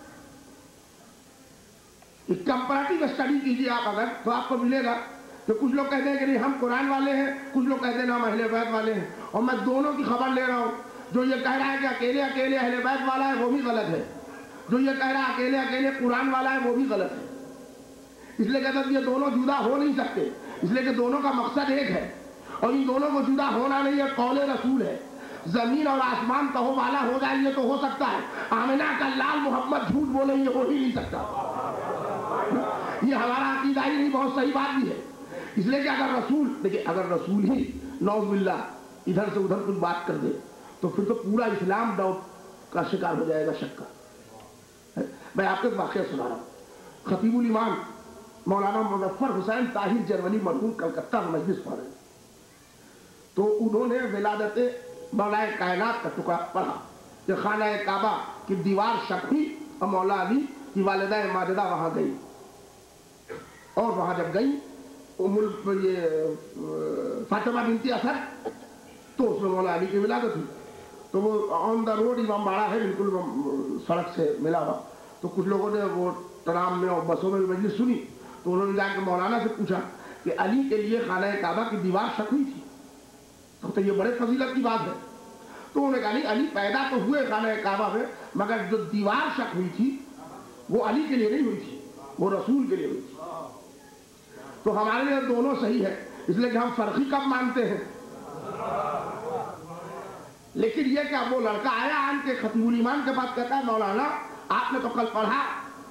کمپریٹیو اسٹڈی کیجیے آپ اگر، تو آپ کو ملے گا کہ کچھ لوگ کہتے ہیں کہ نہیں ہم قرآن والے ہیں، کچھ لوگ کہتے ہیں ہم اہل بیت والے ہیں. اور میں دونوں کی خبر لے رہا ہوں. جو یہ کہہ رہا ہے کہ اکیلے اکیلے اہل بیت والا ہے وہ بھی غلط ہے، جو یہ کہہ رہا ہے اکیلے اکیلے قرآن والا ہے وہ بھی غلط ہے. اس لیے کہتے ہیں یہ دونوں جدا ہو نہیں سکتے، اس لیے کہ دونوں کا مقصد ایک ہے. اور ان دونوں کو جدا ہونا نہیں ہے، قول رسول ہے. زمین اور آسمان کہو والا ہو جائے یہ تو ہو سکتا ہے، آمنہ کا لال محمد جھوٹ بولے یہ ہو ہی نہیں سکتا. یہ ہمارا عقیدہ ہی نہیں، بہت صحیح بات بھی ہے. اس لیے کہ اگر رسول، دیکھیں اگر رسول ہی نعوذ باللہ ادھر سے ادھر کچھ بات کر دے تو پھر تو پورا اسلام ڈاؤٹ کا شکار ہو جائے گا، شک کا. میں آپ کو ایک واقعہ سنا رہا ہوں. خطیب الایمان مولانا مظفر حسین طاہر جرولی مرحوم کلکتہ میں مجلس پڑھ رہے ہیں. تو انہوں نے ولادت مولا کائنات کا ٹکڑا پڑھا کہ خانہ کعبہ کی دیوار شک ہوئی اور مولا علی کی والدہ ماجدہ وہاں گئی. اور وہاں جب گئی ام یہ فاطمہ بنت اسد، تو اس میں مولا علی کی ولادت ہوئی. تو وہ آن دا روڈ امام باڑہ ہے، بالکل سڑک سے ملا ہوا. تو کچھ لوگوں نے وہ ٹرام میں اور بسوں میں مجلس سنی. تو انہوں نے جا کے مولانا سے پوچھا کہ علی کے لیے خانہ کعبہ کی دیوار شک ہوئی تھی، تو یہ بڑے فضیلت کی بات ہے. تو انہوں نے کہا نہیں، علی پیدا تو ہوئے خانہ کعبہ میں، مگر جو دیوار شک ہوئی تھی وہ علی کے لیے نہیں ہوئی تھی، وہ رسول کے لیے ہوئی تھی. تو ہمارے لیے دونوں صحیح ہے، اس لیے کہ ہم فرقی کب مانتے ہیں. لیکن یہ کہ اب وہ لڑکا آیا آن کے خطیب الایمان کے پاس کہتا ہے مولانا آپ نے تو کل پڑھا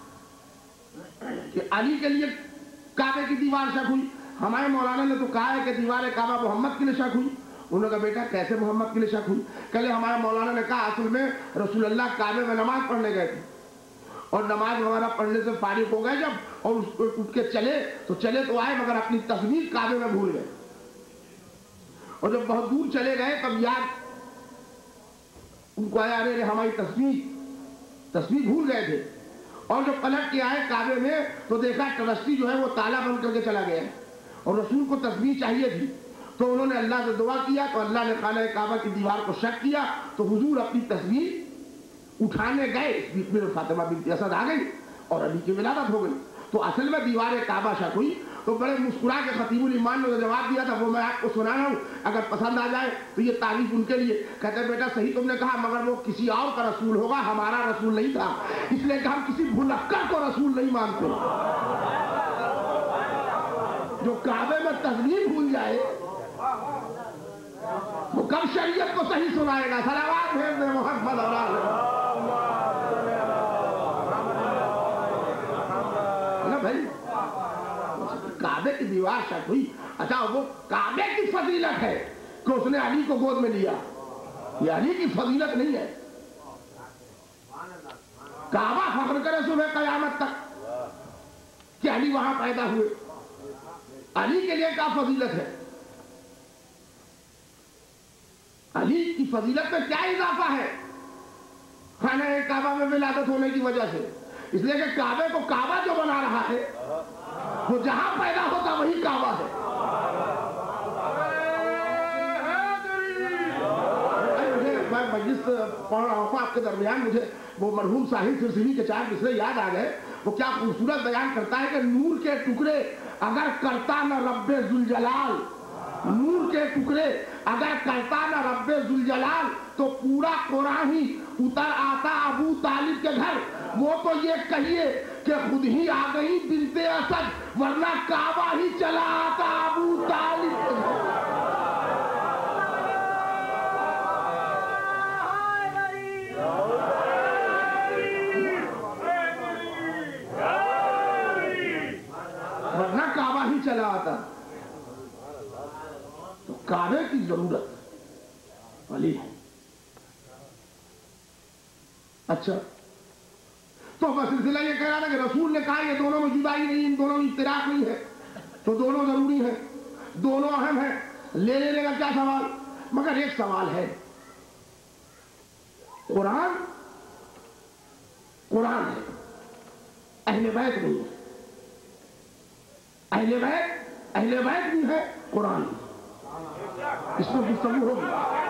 کہ علی کے لیے کعبے کی دیوار شک ہوئی، ہمارے مولانا نے تو کہا ہے کہ دیوار کعبہ محمد کے لیے شک ہوئی. انہوں نے کہا بیٹا کیسے محمد کے لیے شک ہوئی؟ کہلے ہمارے مولانا نے کہا اصل میں رسول اللہ کعبے میں نماز پڑھنے گئے تھے اور نماز وغیرہ پڑھنے سے فارغ ہو گئے جب، اور اٹھ کے چلے تو چلے تو آئے مگر اپنی تصویر کعبے میں بھول گئے. اور جب بہت دور چلے گئے تب یاد ان کو آیا ارے ہماری تصویر تصویر بھول گئے تھے. اور جب پلٹ کے آئے کعبے میں تو دیکھا ٹرسٹی جو ہے وہ تالا بند کر کے چلا گیا اور رسول کو تصویر چاہیے تھی. تو انہوں نے اللہ سے دعا کیا تو اللہ نے خانہ کعبہ کی دیوار کو شک کیا. تو حضور اپنی تصویر اٹھانے گئے، اس بیچ میں فاطمہ بنت اسد آ گئی اور علی کی ولادت ہو گئی. تو اصل میں دیوار کعبہ شک ہوئی تو بڑے مسکرا کے خطیب الایمان نے جواب دیا تھا، وہ میں آپ کو سنا رہا ہوں، اگر پسند آ جائے تو یہ تعریف ان کے لیے. کہتے بیٹا صحیح تم نے کہا، مگر وہ کسی اور کا رسول ہوگا، ہمارا رسول نہیں تھا، اس لیے کہ ہم کسی بھلکڑ کو رسول نہیں مانتے. جو کعبے میں تصویر بھول جائے وہ کب شریعت کو صحیح سنائے گا؟ صلوات بھیج دے محمد نا بھائی. کعبے کی دیوار شک ہوئی، اچھا وہ کعبے کی فضیلت ہے کہ اس نے علی کو گود میں لیا، یہ علی کی فضیلت نہیں ہے. کعبہ فخر کرے صبح قیامت تک کہ علی وہاں پیدا ہوئے. علی کے لیے کیا فضیلت ہے؟ علی کی فضیلت میں کیا اضافہ ہے خانہ کعبہ میں ولادت ہونے کی وجہ سے؟ اس لیے کہ کعبے کو کعبہ جو بنا رہا ہے وہ جہاں پیدا ہوتا وہی کعبہ ہے. میں مجلس پڑھ رہا ہوں آپ کے درمیان، مجھے وہ مرحوم ساحل سرسوی کے چار مصرے یاد آ گئے. وہ کیا خوبصورت بیان کرتا ہے کہ نور کے ٹکڑے اگر کرتا نہ رب ذوالجلال، نور کے ٹکڑے اگر کرتا نہ رب ذوالجلال تو پورا قرآن ہی اتر آتا ابو طالب کے گھر. وہ تو یہ کہیے کہ خود ہی آ گئی بنت اسد، ورنہ کعبہ ہی چلا آتا ابو طالب کے گھر. ورنہ کعبہ ہی چلا آتا. تو کعبے کی ضرورت علی ہے. اچھا تو بس سلسلہ یہ کہہ رہا تھا کہ رسول نے کہا یہ دونوں میں جدائی نہیں، ان دونوں میں افتراق نہیں ہے، تو دونوں ضروری ہیں، دونوں اہم ہیں. لے لینے کا کیا سوال؟ مگر ایک سوال ہے، قرآن قرآن ہے، اہل بیت نہیں ہے. اہل بیت اہل بیت بھی ہے، قرآن بھی. اس میں گفتگو ہوگی،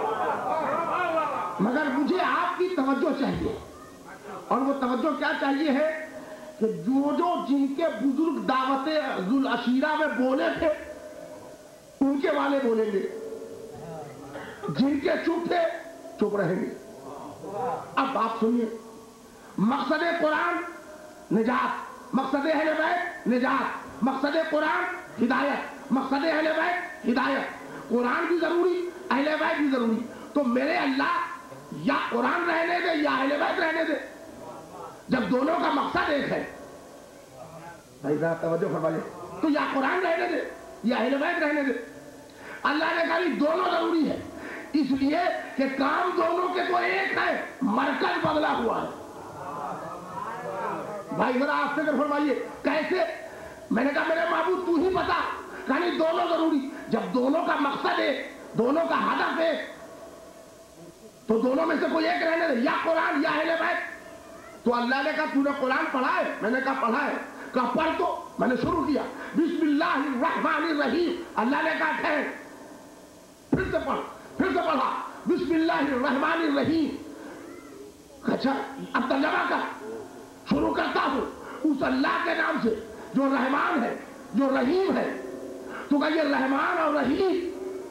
مگر مجھے آپ کی توجہ چاہیے. اور وہ توجہ کیا چاہیے ہے کہ جو جو جن کے بزرگ دعوت ذوالعشیرہ میں بولے تھے ان کے والے بولیں گے، جن کے چپ تھے چپ رہیں گے. اب آپ سنیے، مقصد قرآن نجات، مقصد اہل بیت نجات، مقصد قرآن ہدایت، مقصد اہل بیت ہدایت. قرآن بھی ضروری، اہل بیت بھی ضروری. تو میرے اللہ یا قرآن رہنے دے یا اہل بیت رہنے دے، جب دونوں کا مقصد ایک ہے. بھائی ذرا توجہ فرمائیے، تو یا قرآن رہنے دے یا اہل بیت رہنے دے. اللہ نے کہا دونوں ضروری ہے، اس لیے کہ کام دونوں کے تو ایک ہے، مرکز بدلا ہوا ہے. بھائی ذرا آپ سے فرمائیے کیسے؟ میں نے کہا میرے معبود تو ہی بتا. کہانی دونوں ضروری. جب دونوں کا مقصد ہے، دونوں کا ہدف ہے، تو دونوں میں سے کوئی ایک رہنے دے، یا قرآن یا اہل بیت. تو اللہ نے کہا تو نے قرآن پڑھا ہے؟ میں نے کہا پڑھا ہے. کہا پڑھ. تو میں نے شروع کیا بسم اللہ الرحمن الرحیم. اللہ نے کہا ٹھہر، پھر سے پڑھ. پھر سے پڑھا بسم اللہ الرحمن الرحیم. اچھا اب ترجمہ کر. شروع کرتا ہوں اس اللہ کے نام سے جو رحمان ہے جو رحیم ہے. تو کہا یہ رحمان اور رحیم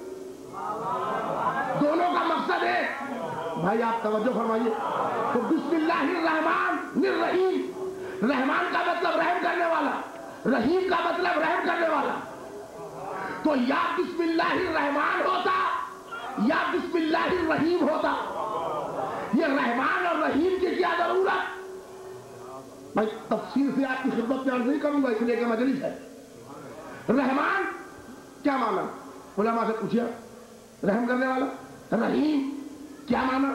دونوں کا مقصد ہے. بھائی آپ توجہ فرمائیے. تو بسم اللہ الرحمن الرحیم، رحمان کا مطلب رحم کرنے والا، رحیم کا مطلب رحم کرنے والا. تو یا بسم اللہ الرحمن ہوتا یا بسم اللہ الرحیم ہوتا. یہ رحمان اور رحیم کی کیا ضرورت؟ میں تفصیل سے آپ کی خدمت میں عرض نہیں کروں گا، اس لیے کہ مجلس ہے. رحمان کیا معنی؟ علماء سے پوچھیا. رحم کرنے والا. رحیم کیا معنی؟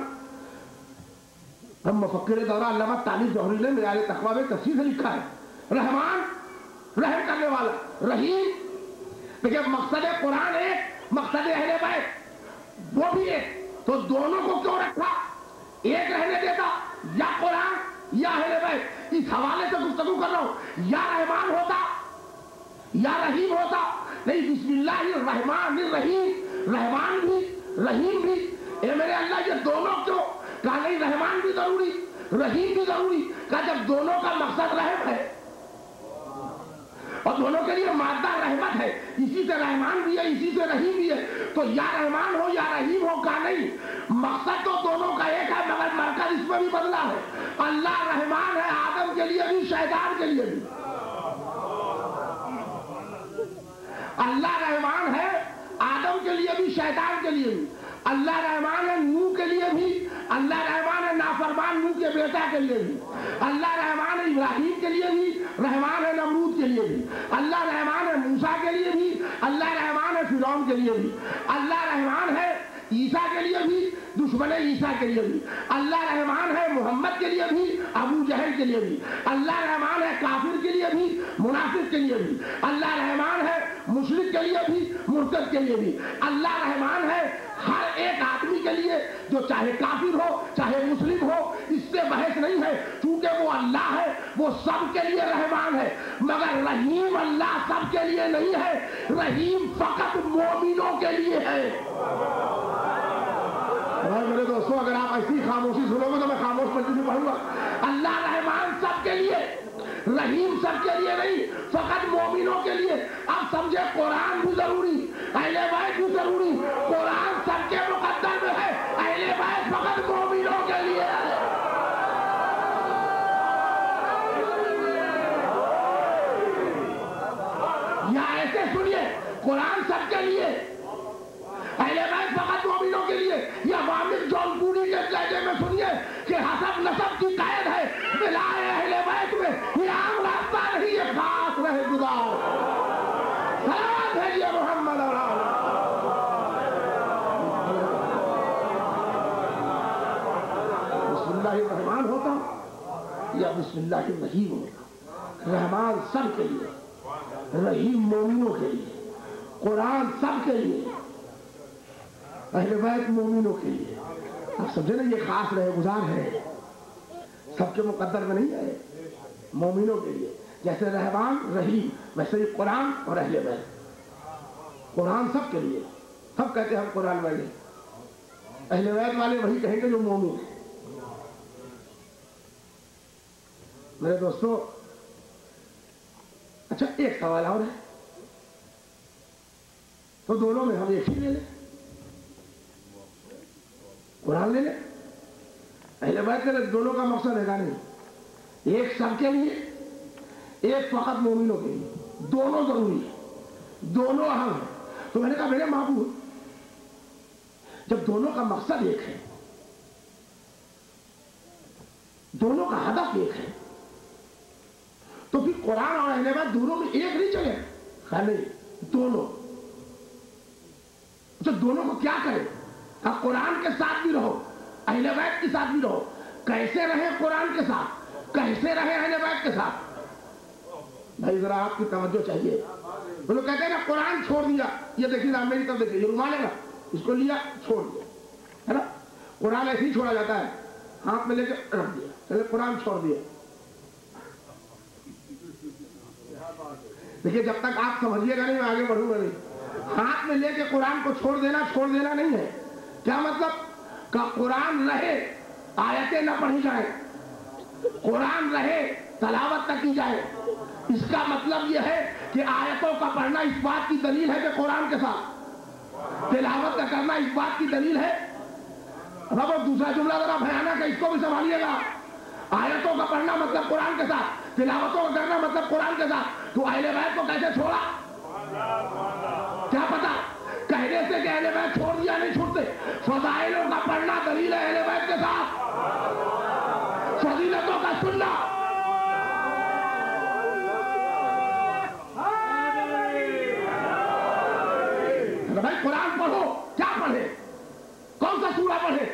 ہم مفکر دورہ علامہ طالب جوہری نے معیار تقویٰ میں تفصیل سے لکھا ہے رحمان رحم کرنے والا، رحیم. دیکھیں مقصد قرآن ہے، مقصد اہل بیت وہ بھی ہے. تو دونوں کو کیوں رکھا؟ ایک رہنے دیتا، یا قرآن یا اہل بیت. اس حوالے سے گفتگو کر رہا ہوں. یا رحمان ہوتا یا رحیم ہوتا. نہیں، بسم اللہ الرحمن الرحیم، رحمان بھی رحیم بھی. اے میرے اللہ یہ دونوں کیوں؟ کہا نہیں رحمان بھی ضروری رحیم بھی ضروری. کہا جب دونوں کا مقصد رحم ہے اور دونوں کے لیے مادہ رحمت ہے، اسی سے رحمان بھی ہے اسی سے رحیم بھی ہے، تو یا رحمان ہو یا رحیم ہو کا نہیں، مقصد تو دونوں کا ایک ہے مگر مرکز اس میں بھی بدلا ہے۔ اللہ رحمان ہے آدم کے لیے بھی شیطان کے لیے بھی، اللہ رحمان ہے آدم کے لیے بھی شیطان کے لیے بھی، اللہ رحمان ہے نوح کے لیے بھی، اللہ رحمان ہے نافرمان نوح کے بیٹا کے لیے بھی، اللہ رحمان ہے ابراہیم کے لیے بھی، رحمان ہے نمرود کے لیے بھی، اللہ رحمان ہے موسیٰ کے لیے بھی، اللہ رحمان ہے فرعون کے لیے بھی، اللہ رحمان ہے عیسیٰ کے لیے بھی، دشمن عیسیٰ کے لیے بھی، اللہ رحمان ہے محمد کے لیے بھی، ابو جہل کے لیے بھی، اللہ رحمان ہے کافر کے لیے بھی، منافق کے لیے بھی، اللہ رحمان ہے مشرک کے لیے بھی، مرتد کے لیے بھی، اللہ رحمان ہے ہر ایک آدمی کے لیے، جو چاہے کافر ہو چاہے مسلم ہو، اس سے بحث نہیں ہے، چونکہ وہ اللہ ہے وہ سب کے لیے رحمان ہے، مگر رحیم اللہ سب کے لیے نہیں ہے، رحیم فقط مومنوں کے لیے ہے۔ میرے دوستوں اگر آپ ایسی خاموشی سنو گے تو میں خاموش مجلس میں پڑھوں گا۔ اللہ رحمان سب کے لیے، رحیم سب کے لیے نہیں، فقط مومنوں کے لیے۔ آپ سمجھے قرآن بھی ضروری، اہل بیت بھی ضروری، قرآن سب کے مقدر میں ہے، اہل بیت فقط مومنوں کے لیے ہے۔ یا ایسے سنیے قرآن سب کے لیے، اہل بیت فقط مومنوں کے لیے، یا وامر جون پوری کے لہجے میں سنیے کہ حسب نسب کی قید ہے، ملائے اہل بیت میں یہ عام راستہ نہیں، یہ خاص رہے گزار۔ سلام بھیجیے محمد اور بسم اللہ الرحمن ہوتا یا بسم اللہ الرحیم ہوتا، رحمان سب کے لیے، رحیم مومنوں کے لیے، قرآن سب کے لیے، اہل بیت مومنوں کے لیے۔ آپ سمجھے نا یہ خاص رہے گزار ہے، سب کے مقدر میں نہیں ہے، مومنوں کے لیے۔ جیسے رحمان رحیم ویسے ہی قرآن اور اہل بیت، قرآن سب کے لیے، سب کہتے ہیں ہم قرآن والے، اہل بیت والے وہی کہیں گے جو مومن ہیں۔ میرے دوستو اچھا ایک سوال اور ہے، تو دونوں میں ہم ایک ہی لے لیں، قرآن لے لیں اہل بیت لے لیں، دونوں کا مقصد ہے نہیں، ایک سب کے لیے ایک فقط مومنوں کے لیے، دونوں ضروری ہے، دونوں اہم ہیں۔ تو میں نے کہا میرے محبوب جب دونوں کا مقصد ایک ہے، دونوں کا ہدف ایک ہے، تو پھر قرآن اور اہل بیت دونوں میں ایک نہیں چلے، خیر نہیں دونوں، تو دونوں کو کیا کرے؟ اب قرآن کے ساتھ بھی رہو اہل بیت کے ساتھ بھی رہو، کیسے رہے قرآن کے ساتھ، کیسے رہے اہل بیت کے ساتھ؟ بھائی ذرا آپ کی توجہ چاہیے۔ وہ لوگ کہتے ہیں نا قرآن چھوڑ دیا، یہ دیکھیے نا میری طرف دیکھیے، یہ رومال ہے نا، اس کو لیا چھوڑ دیا ہے نا، قرآن ایسے ہی چھوڑا جاتا ہے، ہاتھ میں لے کے رکھ دیا، چلے قرآن چھوڑ دیا۔ دیکھیے جب تک آپ سمجھیے گا نہیں میں آگے بڑھوں گا نہیں۔ ہاتھ میں لے کے قرآن کو چھوڑ دینا چھوڑ دینا نہیں ہے، کیا مطلب کہ قرآن رہے آیتیں نہ پڑھی جائیں، قرآن رہے تلاوت نہ کی جائے، اس کا مطلب یہ ہے کہ آیتوں کا پڑھنا اس بات کی دلیل ہے کہ قرآن کے ساتھ تلاوت کا کرنا اس بات کی دلیل ہے۔ اب دوسرا جملہ ذرا بھیانک ہے، اس کو بھی سنبھالیے گا، آیتوں کا پڑھنا مطلب قرآن کے ساتھ، تلاوتوں کا کرنا مطلب قرآن کے ساتھ، تو اہل بیت کو کیسے چھوڑا؟ کیا پتا کہنے سے کہ اہل بیت چھوڑ دیا نہیں چھوڑتے، فضائلوں کا پڑھنا دلیل ہے اہل بیت کے ساتھ، فضیلتوں کا سننا۔ بھائی قرآن پڑھو، کیا پڑھے؟ کون سا سورہ پڑھے؟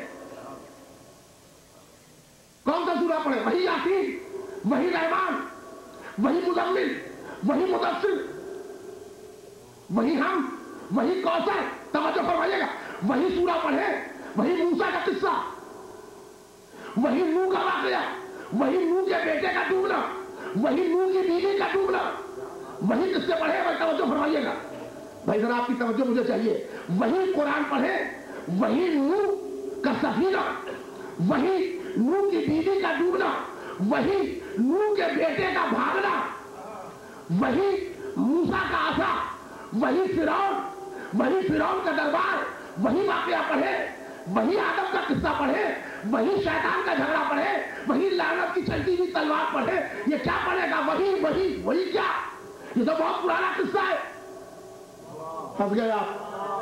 کون سا سورہ پڑھے؟ وہی یاسین، وہی رحمان، وہی مزمل، وہی مدثر، وہی ہم، وہی کوثر، توجہ فرمائیے گا، وہی سورہ پڑھے، وہی موسیٰ کا قصہ، وہی نوح کا واقعہ، وہی نوح کے بیٹے کا ڈوبنا، وہی نوح کی بیوی کا ڈوبنا، وہی قصے پڑھے، بھائی توجہ فرمائیے گا، بھائی ذرا آپ کی توجہ مجھے چاہیے، وہی قرآن پڑھے، وہی نوح کا سفینہ، وہی نوح کی بیوی کا ڈوبنا، وہی نوح کے بیٹے کا بھاگنا، وہی موسیٰ کا عصا، وہی فرعون، وہی فرعون کا دربار، وہی واقعہ پڑھے، وہی آدم کا قصہ پڑھے، وہی شیطان کا جھگڑا پڑھے، وہی لعنت کی چلتی ہوئی تلوار پڑھے، یہ کیا پڑھے گا؟ وہی وہی وہی کیا؟ یہ تو بہت پرانا قصہ ہے. پھنس گئے آپ.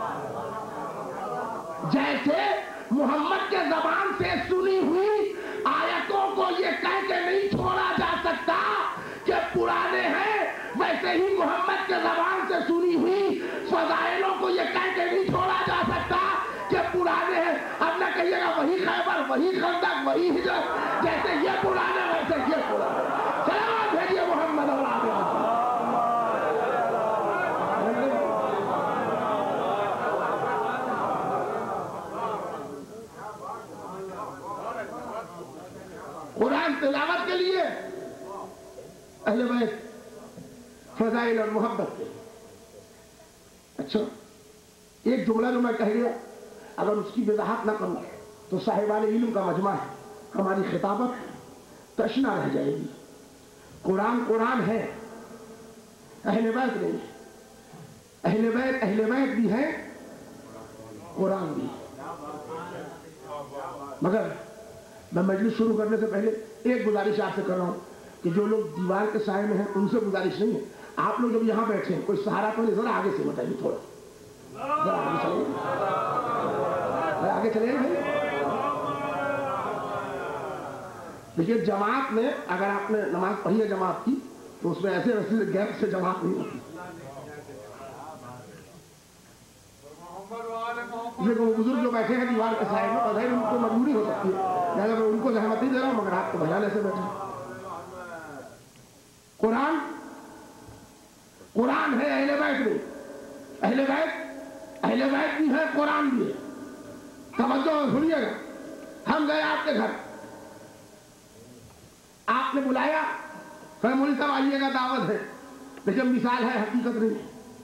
جیسے محمد کے زبان سے سنی ہوئی آیتوں کو یہ کہہ کے نہیں چھوڑا جا سکتا کہ پرانے ہیں، ویسے ہی محمد کے زبان سے سنی ہوئی فضائلوں کو یہ کہہ کے نہیں چھوڑا جا سکتا کہ پرانے ہیں. اب نہ کہیے گا وہی خیبر، وہی خندق، وہی ہجرت، جیسے یہ پرانے ویسے یہ پرانے. سلام بھیجیے محمد اور آگے. قرآن تلاوت کے لیے، اہل بیت، فضائل اور محبت کے. اچھا ایک جملہ جو میں کہہ گیا اگر اس کی وضاحت نہ کروں تو صاحبان علم کا مجمع ہے، ہماری خطابت تشنا رہ جائے گی. قرآن قرآن ہے، اہل بیت نہیں. اہل بیت اہل بیت بھی ہے، قرآن بھی. مگر میں مجلس شروع کرنے سے پہلے ایک گزارش آپ سے کر رہا ہوں کہ جو لوگ دیوار کے سائے میں ہیں ان سے گزارش نہیں ہے، آپ لوگ جب یہاں بیٹھے ہیں کوئی سہارا تو نہیں، ذرا آگے سے بتائیے، تھوڑا ذرا آگے چلے ذرا آگے چلے نا بھائی. دیکھیے جماعت میں اگر آپ نے نماز پڑھی ہے جماعت کی تو اس میں ایسے ویسے گیپ سے جماعت نہیں ہوتی. لیکن وہ بزرگ جو بیٹھے ہیں دیوار کے سائے میں بظاہر ان کو مجبوری ہو سکتی ہے، لہٰذا میں ان کو زحمت نہیں دے رہا ہوں، مگر آپ کو بھجانے سے بیٹھے. قرآن قرآن ہے، اہل بیت میں. اہل بیت اہل بیت بھی ہے، قرآن بھی ہے. توجہ سنیے گا. ہم گئے آپ کے گھر، آپ نے بلایا، پھر مولوی صاحب آئیے گا، دعوت ہے، لیکن مثال ہے، حقیقت نہیں.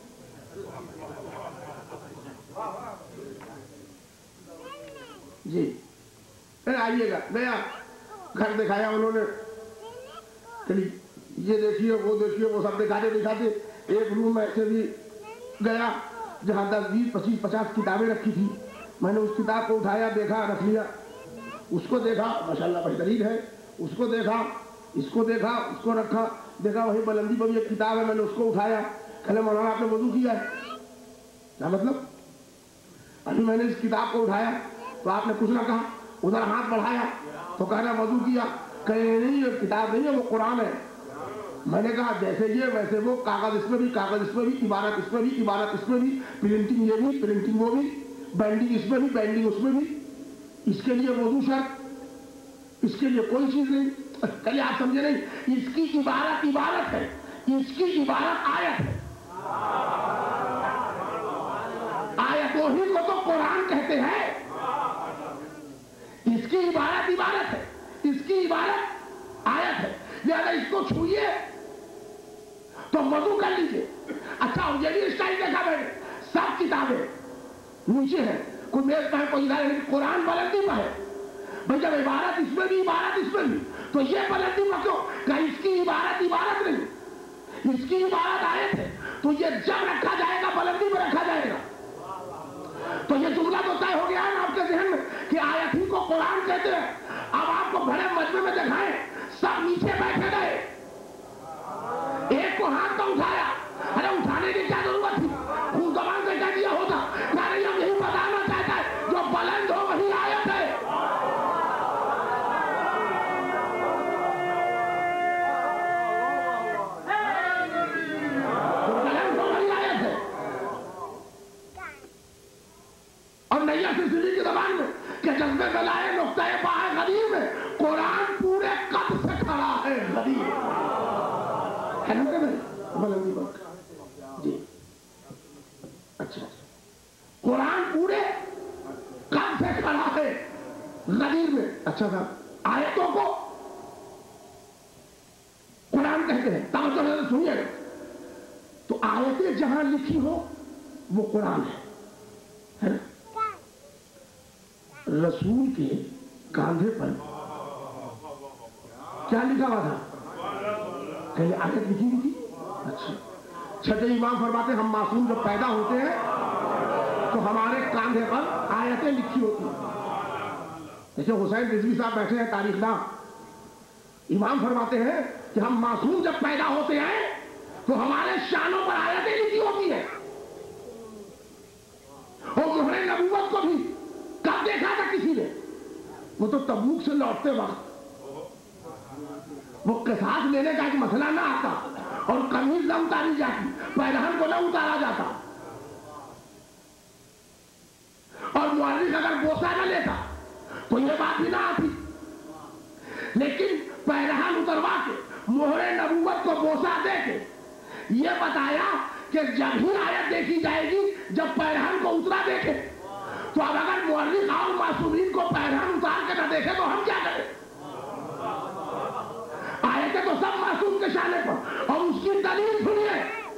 جی پھر آئیے گا، گیا گھر دکھایا انہوں نے، چلیے یہ دیکھیے وہ دیکھیے، وہ سب دکھاتے دکھاتے ایک روم میں ایسے بھی گیا جہاں دس بیس پچیس پچاس کتابیں رکھی تھی. میں نے اس کتاب کو اٹھایا، دیکھا، رکھ لیا. اس کو دیکھا، ماشاءاللہ بہترین ہے. اس کو دیکھا، اس کو دیکھا، اس کو رکھا، دیکھا وہی بلندی پر بھی ایک کتاب ہے، میں نے اس کو اٹھایا. کہنے مولانا آپ نے وضو کیا ہے؟ کیا مطلب؟ ابھی میں نے اس کتاب کو اٹھایا تو آپ نے کچھ نہ کہا، ادھر ہاتھ بڑھایا تو کہنا وضو کیا. کہنے نہیں یہ کتاب نہیں ہے، وہ قرآن ہے. میں نے کہا جیسے یہ ویسے وہ، کاغذ اس میں بھی، کاغذ اس میں بھی، عبارت اس میں بھی، عبارت اس میں بھی، پرنٹنگ یہ بھی، پرنٹنگ وہ بھی، بینڈنگ اس میں بھی، بینڈنگ اس میں بھی. اس کے لیے وضو شرط، اس کے لیے کوئی چیز نہیں. کہیے آپ سمجھے نہیں؟ اس کی عبارت عبارت ہے، اس کی عبارت آیت ہے. آیتوں ہی کو تو قرآن کہتے ہیں. اس کی عبارت عبارت ہے، اس کی عبارت آیت ہے. لہذا اس کو چھوئیے تو وضو کر لیجیے. اچھا یہ بھی اسٹائل دیکھا میں نے، سب کتابیں نیچے ہیں، کوئی میز پہ ہے، کوئی ادھر ہے، قرآن بلندی پہ ہے. بھائی جب عبارت اس میں بھی، عبارت اس میں بھی، تو یہ بلندی پہ کیوں؟ کہ اس کی عبارت عبارت نہیں، اس کی عبارت آیت ہے. تو یہ جب رکھا جائے گا بلندی پہ رکھا جائے گا. تو یہ جملہ تو طے ہو گیا ہے نا آپ کے ذہن میں کہ آیت ہی کو قرآن کہتے ہیں. اب آپ کو بڑے مجمع میں دکھائیں، سب نیچے بیٹھے گئے، ایک کو ہاتھ تو اٹھایا. ارے اٹھانے کی کیا ضرورت تھی؟ خون زبان سے کہہ دیا ہوتا. نہیں ہم یہی بتانا چاہتا ہے جو بلند ہو وہی آیت ہے. جو بلند ہو وہی آیت ہے. اور نیا سلسلے کی زبان میں کہ جذبے میں لائے نقطۂ پائے غدیر میں قرآن پورے قد سے کھڑا ہے. غدیر ہے نا کہ بلندی بات. جی اچھا، قرآن پورے قد سے کھڑا ہے غدیر میں. اچھا تھا. آیتوں کو قرآن کہتے ہیں. توجہ سے سنیے گا. تو آیتیں جہاں لکھی ہو وہ قرآن ہے نا. رسول کے کاندھے پر کیا لکھا ہوا تھا؟ پہلے آیت لکھی ہوئی تھی. اچھا چھٹے امام فرماتے ہیں ہم معصوم جب پیدا ہوتے ہیں تو ہمارے کاندھے پر آیتیں لکھی ہوتی ہیں. دیکھیں حسین رضوی صاحب بیٹھے ہیں تاریخ داں، امام فرماتے ہیں کہ ہم معصوم جب پیدا ہوتے ہیں تو ہمارے شانوں پر آیتیں لکھی ہوتی ہیں. اور مہر نبوت کو بھی کب دیکھا تھا کسی نے؟ وہ تو تبوک سے لوٹتے وقت وہ قصاص لینے کا ایک مسئلہ نہ آتا اور قمیض نہ اتاری جاتی، پیرہن کو نہ اتارا جاتا، اور مورخ اگر بوسہ نہ لیتا تو یہ بات بھی نہ آتی. لیکن پیرہن اتروا کے مہر نبوت کو بوسہ دے کے یہ بتایا کہ جب ہی آیت دیکھی جائے گی جب پیرہن کو اترا دیکھے. تو اب اگر مورخ اور معصومین کو پیرہن اتار کے نہ دیکھے تو ہم کیا کریں؟ آیتیں تو سب معصوم کے شانے پر، اور اس کی دلیل سنیے.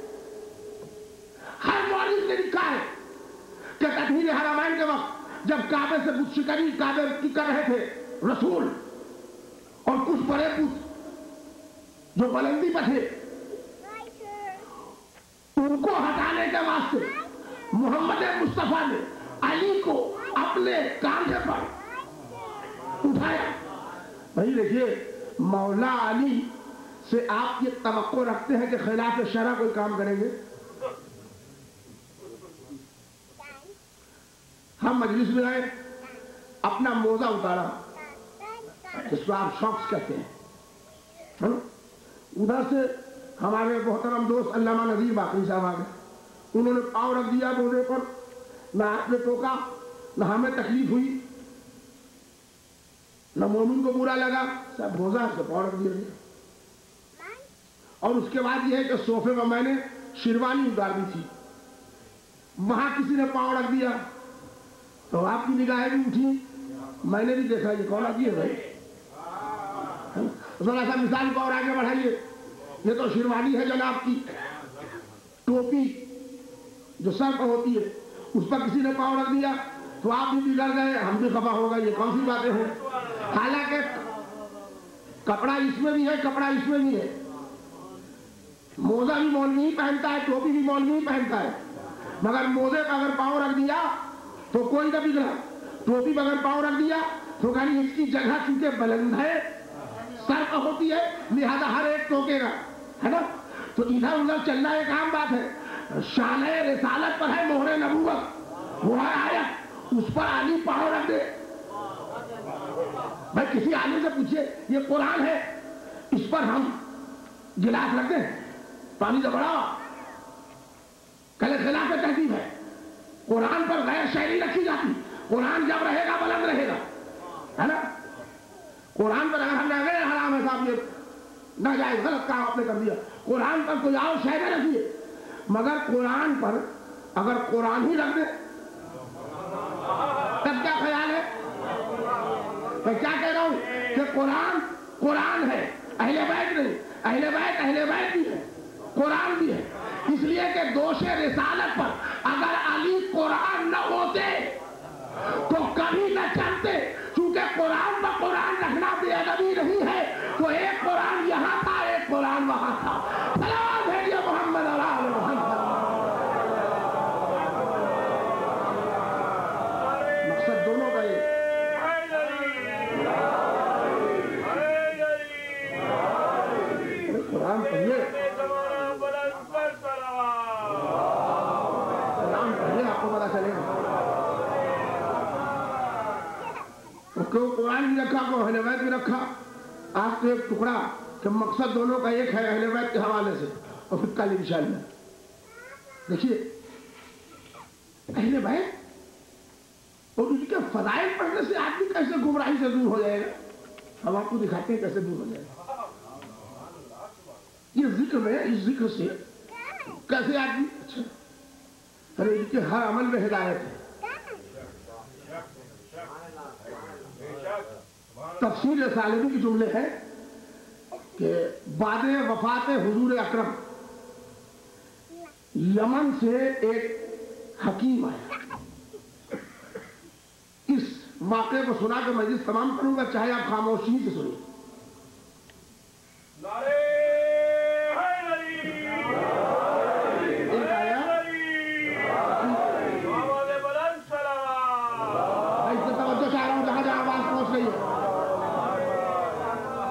ہر مورخ نے لکھا ہے کہ تطہیر حرمین کے وقت جب کعبے سے بت شکنی کعبے کی کر رہے تھے رسول اور کچھ بڑے بت جو بلندی پر تھے ان کو ہٹانے کے واسطے محمد مصطفیٰ نے علی کو اپنے کاندھے پر اٹھایا. بھائی دیکھیے مولا علی سے آپ یہ توقع رکھتے ہیں کہ خلاف شرع کوئی کام کریں گے؟ ہم مجلس میں آئے، اپنا موزہ اتارا، اس کو آپ شوقس کہتے ہیں. ادھر سے ہمارے محترم دوست علامہ نذیر باقری صاحب آ گئے، انہوں نے پاؤں رکھ دیا موزے پر، نہ آپ نے ٹوکا، نہ ہمیں تکلیف ہوئی، نہ مومن کو برا لگا، سب موزہ سے پاؤں رکھ دیا. اور اس کے بعد یہ ہے کہ صوفے میں میں نے شیروانی اتار دی تھی، وہاں کسی نے پاؤں رکھ دیا تو آپ کی نگاہیں بھی اٹھی، میں نے بھی دیکھا یہ کون آدمی ہے بھائی؟ ذرا سا مثال کو اور آگے بڑھائیے. یہ تو شیروانی ہے جناب کی، ٹوپی جو سر پر ہوتی ہے اس پر کسی نے پاؤں رکھ دیا تو آپ بھی بگڑ گئے، ہم بھی خفا ہوگا. یہ کون سی باتیں ہیں؟ حالانکہ کپڑا اس میں بھی ہے، کپڑا اس میں بھی ہے. موزہ بھی مولوی پہنتا ہے، ٹوپی بھی مولوی پہنتا ہے، مگر موزے پر اگر پاؤں رکھ دیا تو کوئی نہ بگڑا. ٹوپی پر اگر پاؤں رکھ دیا تو کہیں اس کی جگہ چونکہ بلند ہے، سر پر ہوتی ہے، لہذا ہر ایک ٹوکے گا، ہے نا. تو ادھر ادھر چلنا ایک عام بات ہے. شان رسالت پر ہے مہر نبوت، وہ ہے آیت، اس پر علی پاؤں رکھ دے. بھائی کسی عالم سے پوچھئے یہ قرآن ہے، اس پر ہم گلاس رکھ دیں، پانی سے بڑا کل خلاف تہذیب ہے. قرآن پر غیر شعری رکھی جاتی. قرآن جب رہے گا بلند رہے گا، ہے نا. قرآن پر اگر ہم نے گئے حرام ہے صاحب یہ ناجائز غلط کام آپ نے کر دیا، قرآن پر کوئی اور شعر رکھیے، مگر قرآن پر اگر قرآن ہی رکھ دے تب کیا خیال ہے؟ میں کیا کہہ رہا ہوں کہ قرآن قرآن ہے، اہل بیت نہیں. اہل بیت اہل بیت بھی ہے، قرآن بھی ہے. اس لیے کہ دوش رسالت پر اگر علی قرآن نہ ہوتے تو کبھی نہ چلتے. چونکہ قرآن پر قرآن رکھنا بے ادبی نہیں ہے، تو ایک قرآن یہاں تھا، ایک قرآن وہاں تھا. سلام بھیجیے محمد اور آل محمد. مقصد دونوں کا یہ قرآن پڑھیے، قرآن پڑھیے، آپ کو پتا چلے گا. کیوں قرآن بھی رکھا، کو اہل بیت بھی رکھا. آپ کو ایک ٹکڑا کہ مقصد دونوں کا ایک ہے اہل بیت کے حوالے سے. اور پھر کل انشاءاللہ دیکھیے اہل بیت اور ان کے فضائل پڑھنے سے آدمی کیسے گمراہی سے دور ہو جائے گا. ہم آپ کو دکھاتے ہیں کیسے دور ہو جائے گا. یہ ذکر میں، اس ذکر سے کیسے آدمی اچھا ارے ان کے ہر عمل میں ہدایت ہے. تفسیر سالمی کی جملے ہے کہ بعد وفات حضور اکرم یمن سے ایک حکیم آیا. اس واقعے کو سنا کے مجلس تمام کروں گا، چاہے آپ خاموشی سے سنیں.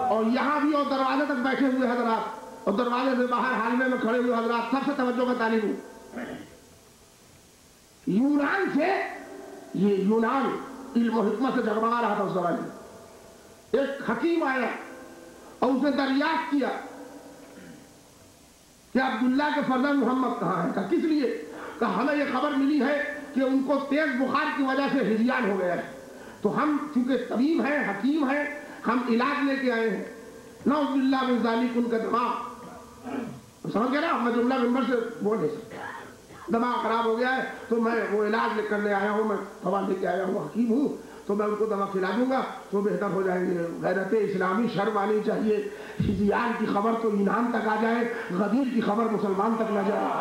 اور یہاں بھی اور دروازے تک بیٹھے ہوئے حضرات اور دروازے سے باہر حالوے میں کھڑے ہوئے حضرات سب سے توجہ کا طالب ہوں. یونان سے یہ یونان علم و حکمت سے جگمگا رہا تھا اس زمانے میں. ایک حکیم آیا اور اسے دریافت کیا کہ عبداللہ کے فرزند محمد کہاں ہے؟ کہا کس لیے؟ کہا ہمیں یہ خبر ملی ہے کہ ان کو تیز بخار کی وجہ سے ہذیان ہو گیا ہے، تو ہم چونکہ طبیب ہیں حکیم ہیں ہم علاج لے کے آئے ہیں. نعوذ باللہ من ذالک، ان کا دماغ سمجھ گیا نا، میں جملہ ممبر سے بول نہیں سکتا، دماغ خراب ہو گیا ہے تو میں وہ علاج لے کرنے آیا ہوں، میں دوا لے کے آیا ہوں، حکیم ہوں تو میں ان کو دوا کھلا دوں گا تو بہتر ہو جائیں گے. غیرت اسلامی شرم آنی چاہیے. ہذیان کی خبر تو یونان تک آ جائے، غدیر کی خبر مسلمان تک نہ جائے.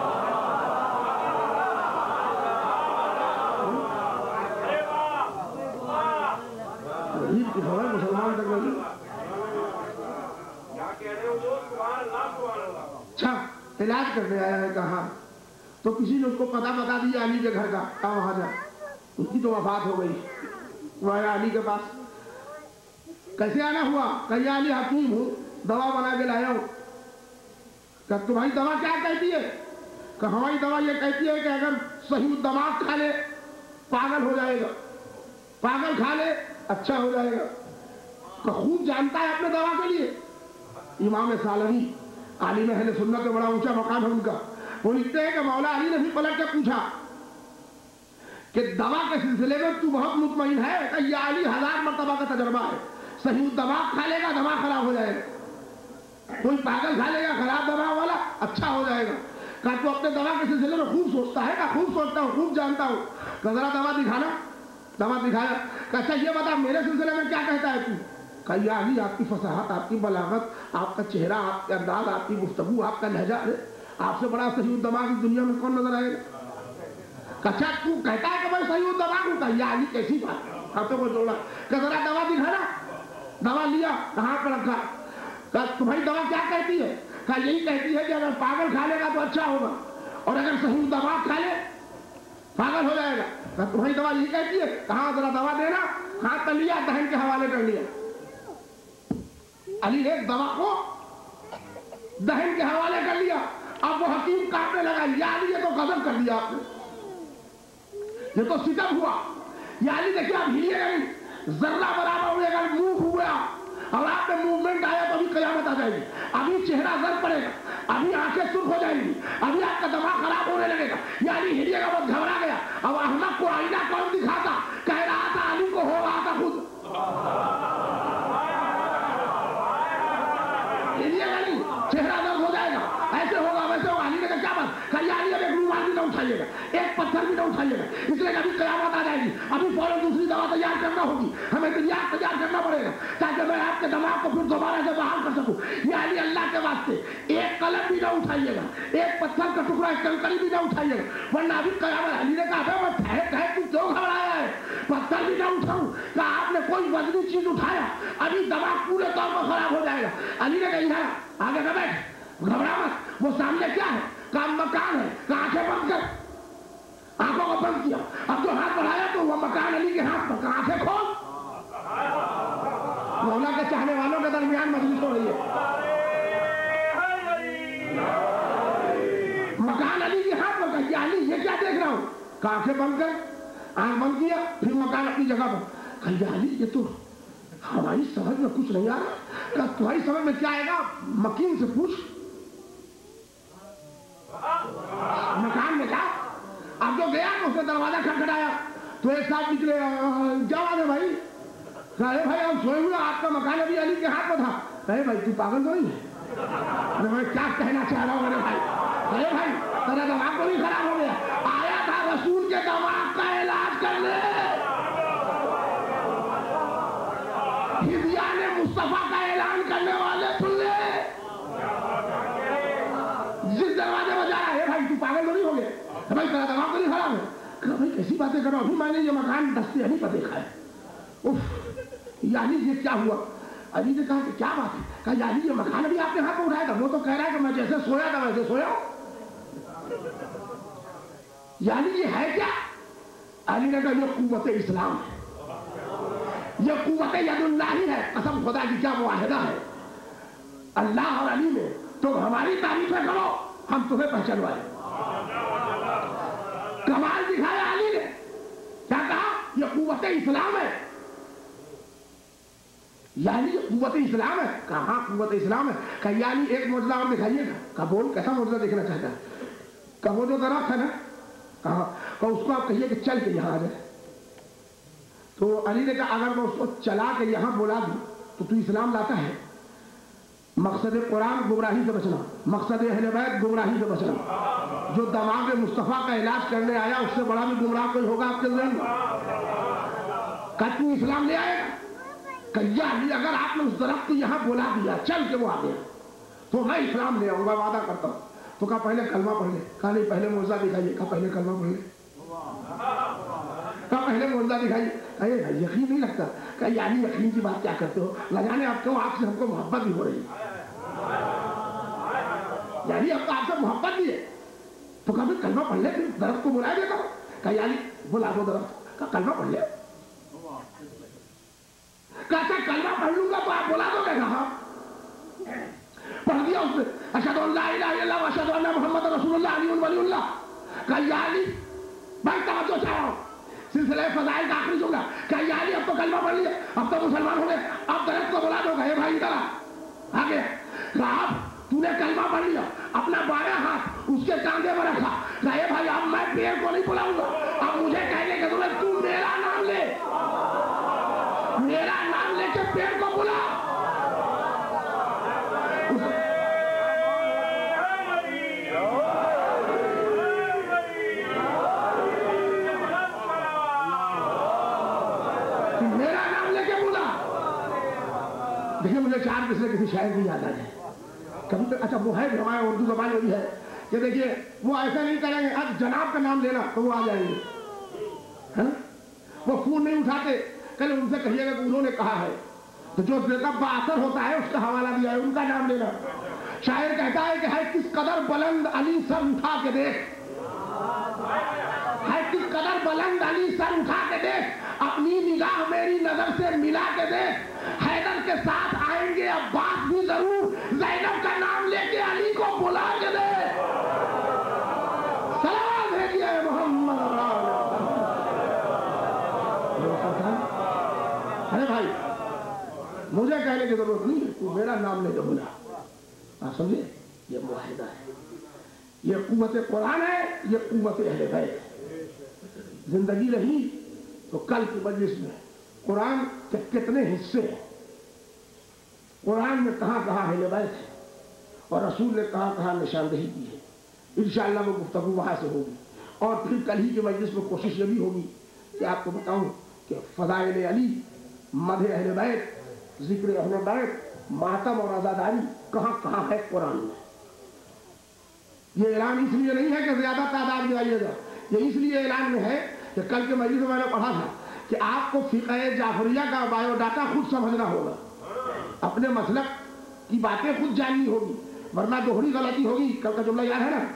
غدیر کی خبر مسلمان تک نہ جائے. اچھا علاج کرنے آیا ہے کہاں؟ تو کسی نے اس کو پتہ بتا دیا علی کے گھر کا، کہاں وہاں جا. اس کی تو وفات ہو گئی. وہ آیا علی کے پاس. کیسے آنا ہوا؟ کہ علی حکیم ہوں، دوا بنا کے لایا ہوں. کہ تمہاری دوا کیا کہتی ہے؟ کہ ہماری دوا یہ کہتی ہے کہ اگر صحیح دماغ کھا لے پاگل ہو جائے گا، پاگل کھا لے اچھا ہو جائے گا. کہ خوب جانتا ہے اپنے دوا کے لیے. امام سالمی عالم اہل سنت کا بڑا اونچا مقام ہے ان کا. وہ لکھتے ہیں کہ مولا علی نے بھی پلٹ کے پوچھا کہ دوا کے سلسلے میں تو بہت مطمئن ہے؟ کہ یہ علی ہزار مرتبہ کا تجربہ ہے. صحیح دماغ کھا لے گا دماغ خراب ہو جائے گا، کوئی پاگل کھا لے گا خراب دماغ والا اچھا ہو جائے گا. کہ تو اپنے دوا کے سلسلے میں خوب سوچتا ہے؟ کہ خوب سوچتا ہوں، خوب جانتا ہوں. کہ ذرا دوا دکھانا. دوا دکھایا. کہ اچھا یہ بتا میرے سلسلے میں کیا کہتا ہے تو؟ کہ یا علی آپ کی فصاحت، آپ کی بلاغت، آپ کا چہرہ، آپ کے انداز، آپ کی گفتگو، آپ کا لہجہ، آپ سے بڑا صحیح دماغ اس دنیا میں کون نظر آئے گا؟ اچھا تو کہتا ہے کہ میں صحیح دماغ ہوں؟ کہ یا علی کیسی بات، ہاتھوں کو جوڑا. کہ ذرا دوا دکھانا. دوا لیا، کہاں پہ رکھا. کہ تمہاری دوا کیا کہتی ہے؟ کہ یہی کہتی ہے کہ اگر پاگل کھا لے گا تو اچھا ہوگا، اور اگر صحیح دماغ کھا لے پاگل ہو جائے گا. کہ تمہاری دوا یہی کہتی ہے. کہاں ذرا دوا دینا. ہاتھ پہ لیا، دہن کے حوالے کر لیا. علی نے دوا کو دہن کے حوالے کر لیا. اب وہ حکیم کاٹنے لگا. یا علی یہ تو غضب کر دیا آپ نے، یہ تو ستم ہوا. یا علی دیکھیے آپ ہلیے گا نہیں، ذرہ برابر ہوئے گا موو ہوا اور آپ میں موومنٹ آیا تو ابھی قیامت آ جائے گی. ابھی چہرہ زر پڑے گا، ابھی آنکھیں سرخ ہو جائیں گی، ابھی آپ کا دماغ خراب ہونے لگے گا. یا علی ہلیے گا، بہت گھبرا گیا. اب احمد کو آئینہ کون دکھاتا؟ کہہ رہا تھا علی کو ہو رہا تھا خود. ہلیے گا نہیں، چہرہ درد ہو جائے گا، ایسے ہوگا ویسے ہوگا. علی نے کہا کیا بات؟ کہا یا علی اب ایک رومال بھی نہ اٹھائیے گا، ایک پتھر بھی نہ اٹھائیے گا، اس لیے ابھی قیامت آ جائے گی. ابھی فوراً دوسری دوا تیار کرنا ہوگی، ہمیں تیار تیار کرنا پڑے گا تاکہ میں آپ کے دماغ کو پھر دوبارہ سے بحال کر سکوں. یا علی اللہ کے واسطے ایک قلم بھی نہ اٹھائیے گا، ایک پتھر کا ٹکڑا ایک کنکری بھی نہ اٹھائیے گا، ورنہ ابھی قیامت. علی نے کہا میں ٹھہر ٹھہر تو کیوں گھبرایا ہے؟ پتھر بھی نہ اٹھاؤں. کہا آپ نے کوئی وزنی چیز اٹھایا ابھی دماغ پورے طور پر خراب ہو جائے گا. علی نے کہا آگے نہ بیٹھ، گھبرا مت. وہ سامنے کیا ہے؟ کام مکان ہے. کہ آنکھیں بند کر. آنکھوں کو بند کیا. اب جو ہاتھ بڑھایا تو وہ مکان علی کے ہاتھ پر. آنکھیں کھول. مولا کے چاہنے والوں کے درمیان مجلس ہو رہی ہے. مکان علی کے ہاتھ پر. کہ علی یہ کیا دیکھ رہا ہوں؟ کہ آنکھیں بند کر. آنکھ بند کیا، پھر مکان اپنی جگہ پر. کہ علی یہ تو ہماری سمجھ میں کچھ نہیں آ رہا. کہ تمہاری سمجھ میں کیا آئے گا؟ مکین سے پوچھ. مکان میں کہا. اب جو گیا اس نے دروازہ کھٹکھٹایا تو ایک ساتھ نکلے. جواب ہے بھائی. کہے بھائی ہم سوئے ہوئے، آپ کا مکان ابھی علی کے ہاتھ میں تھا. کہے بھائی تو پاگل تو نہیں ہے؟ میں کیا کہنا چاہ رہا ہوں میرے بھائی. کہے بھائی تیرا دماغ کو بھی خراب ہو گیا. آیا تھا رسول کے دماغ کا علاج کرنے. ہدیان مصطفیٰ کا اعلان کرنے والے سن لے. جس دروازے میں جا رہا ہے بھائی تو پاگل تو نہیں ہو گیا؟ بھائی تیرا دماغ تو نہیں خراب ہے؟ کہ بھائی کیسی باتیں کرو، ابھی میں نے یہ مکان دستے علی پر دیکھا ہے. اف یعنی یہ کیا ہوا؟ علی نے کہا کہ کیا بات ہے؟ کہا یعنی یہ مکان بھی آپ کے ہاتھ میں اٹھایا تھا؟ وہ تو کہہ رہا ہے کہ میں جیسے سویا تھا ویسے سویا ہوں. یعنی یہ ہے کیا؟ علی نے کہا یہ قوت اسلام ہے، یہ قوت ید اللہ ہی ہے، قسم خدا کی کیا معاہدہ ہے اللہ اور علی میں. تم ہماری تعریفیں کرو، ہم تمہیں پہچانوائیں. کمال دکھایا علی نے، کیا کہا؟ یہ قوت اسلام ہے. یعنی یہ قوت اسلام ہے. کہاں قوت اسلام ہے؟ کہ یعنی ایک معجزہ اور دکھائیے گا. کہا بول کیسا معجزہ دیکھنا چاہتا ہے؟ کہ وہ جو درخت ہے نا، کہا کہ اس کو آپ کہیے کہ چل کے یہاں آ جائے. تو علی نے کہا اگر میں اس کو چلا کے یہاں بلا دوں تو تو اسلام لاتا ہے؟ مقصد قرآن گمراہی سے بچنا، مقصد اہل بیت گمراہی سے بچنا. جو دماغ مصطفیٰ کا علاج کرنے آیا اس سے بڑا بھی گمراہ کوئی ہوگا آپ کے ذہن میں؟ کہ تو اسلام لے آئے گا؟ کہ یا علی اگر آپ نے اس درخت کو یہاں بلا دیا چل کے وہ آ گیا تو میں اسلام لے آؤں گا، وعدہ کرتا ہوں. تو کہا پہلے کلمہ پڑھ لے. کہا نہیں پہلے معجزہ دکھائیے. کہا پہلے کلمہ پڑھ لے. کہا پہلے معجزہ دکھائیے. کہے یقین نہیں لگتا. کہ یعنی یقین کی بات کیا کرتے ہو؟ لگانے آپ کیوں؟ آپ سے ہم کو محبت بھی ہو رہی ہے. یعنی اب تو آپ سے محبت بھی ہے. تو کہا پھر کلمہ پڑھ لے، پھر درخت کو بلا دیتا ہوں. کہ یعنی بلا دو درخت. کہا کلمہ پڑھ لے. کہتا کلمہ پڑھ لوں گا تو آپ بلا دو گے؟ کہا پڑھ دیا اس نے. اشہد ان لا الہ الا اللہ واشہد ان محمد رسول اللہ علی ولی اللہ. کہ یا علی بھائی توجہ چاہو سلسلہ فضائل کا آخری جملہ. کہ یا علی اب تو کلمہ پڑھ لیا، اب تو مسلمان ہو گئے، اب درخت کو بلا دو گے. اے بھائی ادھر آ گئے. کہا تو نے کلمہ پڑھ لیا، اپنا بایاں ہاتھ اس کے کاندھے پر رکھا. کہا اے بھائی اب میں پیر کو نہیں بلاؤں گا، اب مجھے کہنے کی ضرورت، تو میرا نام لے، میرا نام لے کے پیر کو بلا. میرا نام لے کے بلا. دیکھیں مجھے چار کسی کسی شاعر کی یاد آ جائے کبھی تو. اچھا وہ ہے بھی ہمارے اردو زبان میں بھی ہے کہ دیکھیے وہ ایسا نہیں کریں گے اب جناب کا نام لینا تو وہ آ جائیں گے. وہ فون نہیں اٹھاتے، کل ان سے کہیے گا کہ انہوں نے کہا ہے. تو جو باثر ہوتا ہے اس کا حوالہ دیا ہے، ان کا نام لینا. شاعر کہتا ہے کہ ہے کس قدر بلند علی سر اٹھا کے دیکھ، ہے کس قدر بلند علی سر اٹھا کے دیکھ، اپنی نگاہ میری نظر سے ملا کے دیکھ. حیدر کے ساتھ آئیں گے عباس بھی ضرور، زینب کا نام لے کے علی کو بلا کے دے. سلام بھیجیے محمد. ارے بھائی مجھے کہنے کی ضرورت نہیں ہے، تو میرا نام لے کے بلا. آپ سمجھے یہ معاہدہ ہے، یہ قوت قرآن ہے، یہ قوت اہل بیت ہے. زندگی رہی تو کل کی مجلس میں قرآن کے کتنے حصے ہیں، قرآن میں کہاں کہاں اہل بیت ہے اور رسول نے کہاں کہاں نشاندہی کی ہے. انشاءاللہ وہ گفتگو وہاں سے ہوگی. اور پھر کل ہی کی مجلس میں کوشش یہ بھی ہوگی کہ آپ کو بتاؤں کہ فضائل علی، مدح اہل بیت، ذکر اہل بیت، ماتم اور عزاداری کہاں کہاں ہے قرآن میں. یہ اعلان اس لیے نہیں ہے کہ زیادہ تعداد میں آئیے گا، یہ اس لیے اعلان میں ہے کہ کل کے مجلس میں میں نے پڑھا تھا کہ آپ کو فقہ جعفریہ کا بایو ڈاٹا خود سمجھنا ہوگا، اپنے مسلک کی باتیں خود جاننی ہوگی، ورنہ دوہری غلطی ہوگی. کل کا جملہ یاد ہے نا؟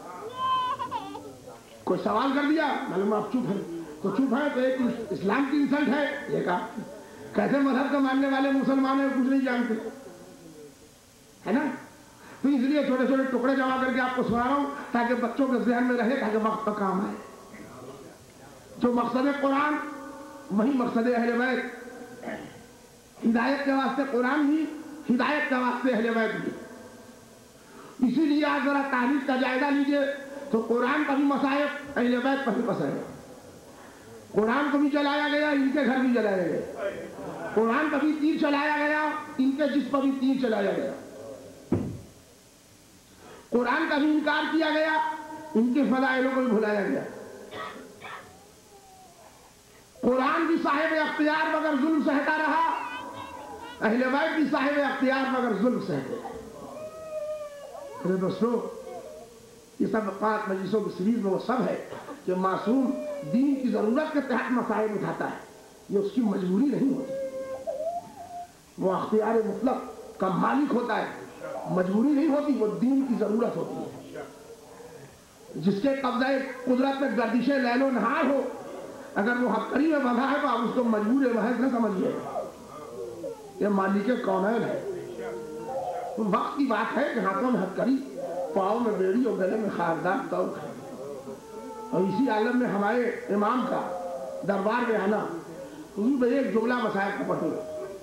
کوئی سوال کر دیا معلوم آپ چپ ہیں، تو چپ ہے تو ایک اسلام کی انسلٹ ہے. یہ کہا کیسے مذہب کا ماننے والے مسلمان ہیں کچھ نہیں جانتے ہے نا. تو اس لیے چھوٹے چھوٹے ٹکڑے جمع کر کے آپ کو سنا رہا ہوں تاکہ بچوں کے ذہن میں رہے، تاکہ وقت کا کام آئے. جو مقصد قرآن وہی مقصد اہل بیت. ہدایت کے واسطے قرآن بھی، ہدایت کے واسطے اہل بیت بھی. اسی لیے آج ذرا تاریخ کا جائزہ لیجئے تو قرآن کا بھی مصائب، اہل بیت پر بھی مصائب. قرآن کو بھی جلایا گیا، ان کے گھر بھی جلایا گیا. قرآن کا بھی تیر چلایا گیا، ان کے جسم پر بھی تیر چلایا گیا. قرآن کا بھی انکار کیا گیا، ان کے فضائلوں کو بھی بھلایا گیا. قرآن بھی صاحب اختیار مگر ظلم سہتا رہا، اہل بیت بھی صاحب اختیار مگر ظلم سہتے. میرے دوستو یہ سب پانچ مجلسوں کی سیریز میں وہ سب ہے کہ معصوم دین کی ضرورت کے تحت مسائل اٹھاتا ہے، یہ اس کی مجبوری نہیں ہوتی. وہ اختیار مطلق کا مالک ہوتا ہے، مجبوری نہیں ہوتی، وہ دین کی ضرورت ہوتی ہے. جس کے قبضہ قدرت میں گردشیں لیل و نہار ہو، اگر وہ ہتکڑی میں بندھا ہے تو آپ اس کو مجبور محض نہ سمجھیے، یہ مالک کونین ہے۔ وقت کی بات ہے کہ ہاتھوں میں ہتکڑی، پاؤں میں بیڑی اور گلے میں خاردار توق ہے، اور اسی عالم میں ہمارے امام کا دربار میں آنا۔ حضور میں ایک جملہ مسائب کا پڑھوں،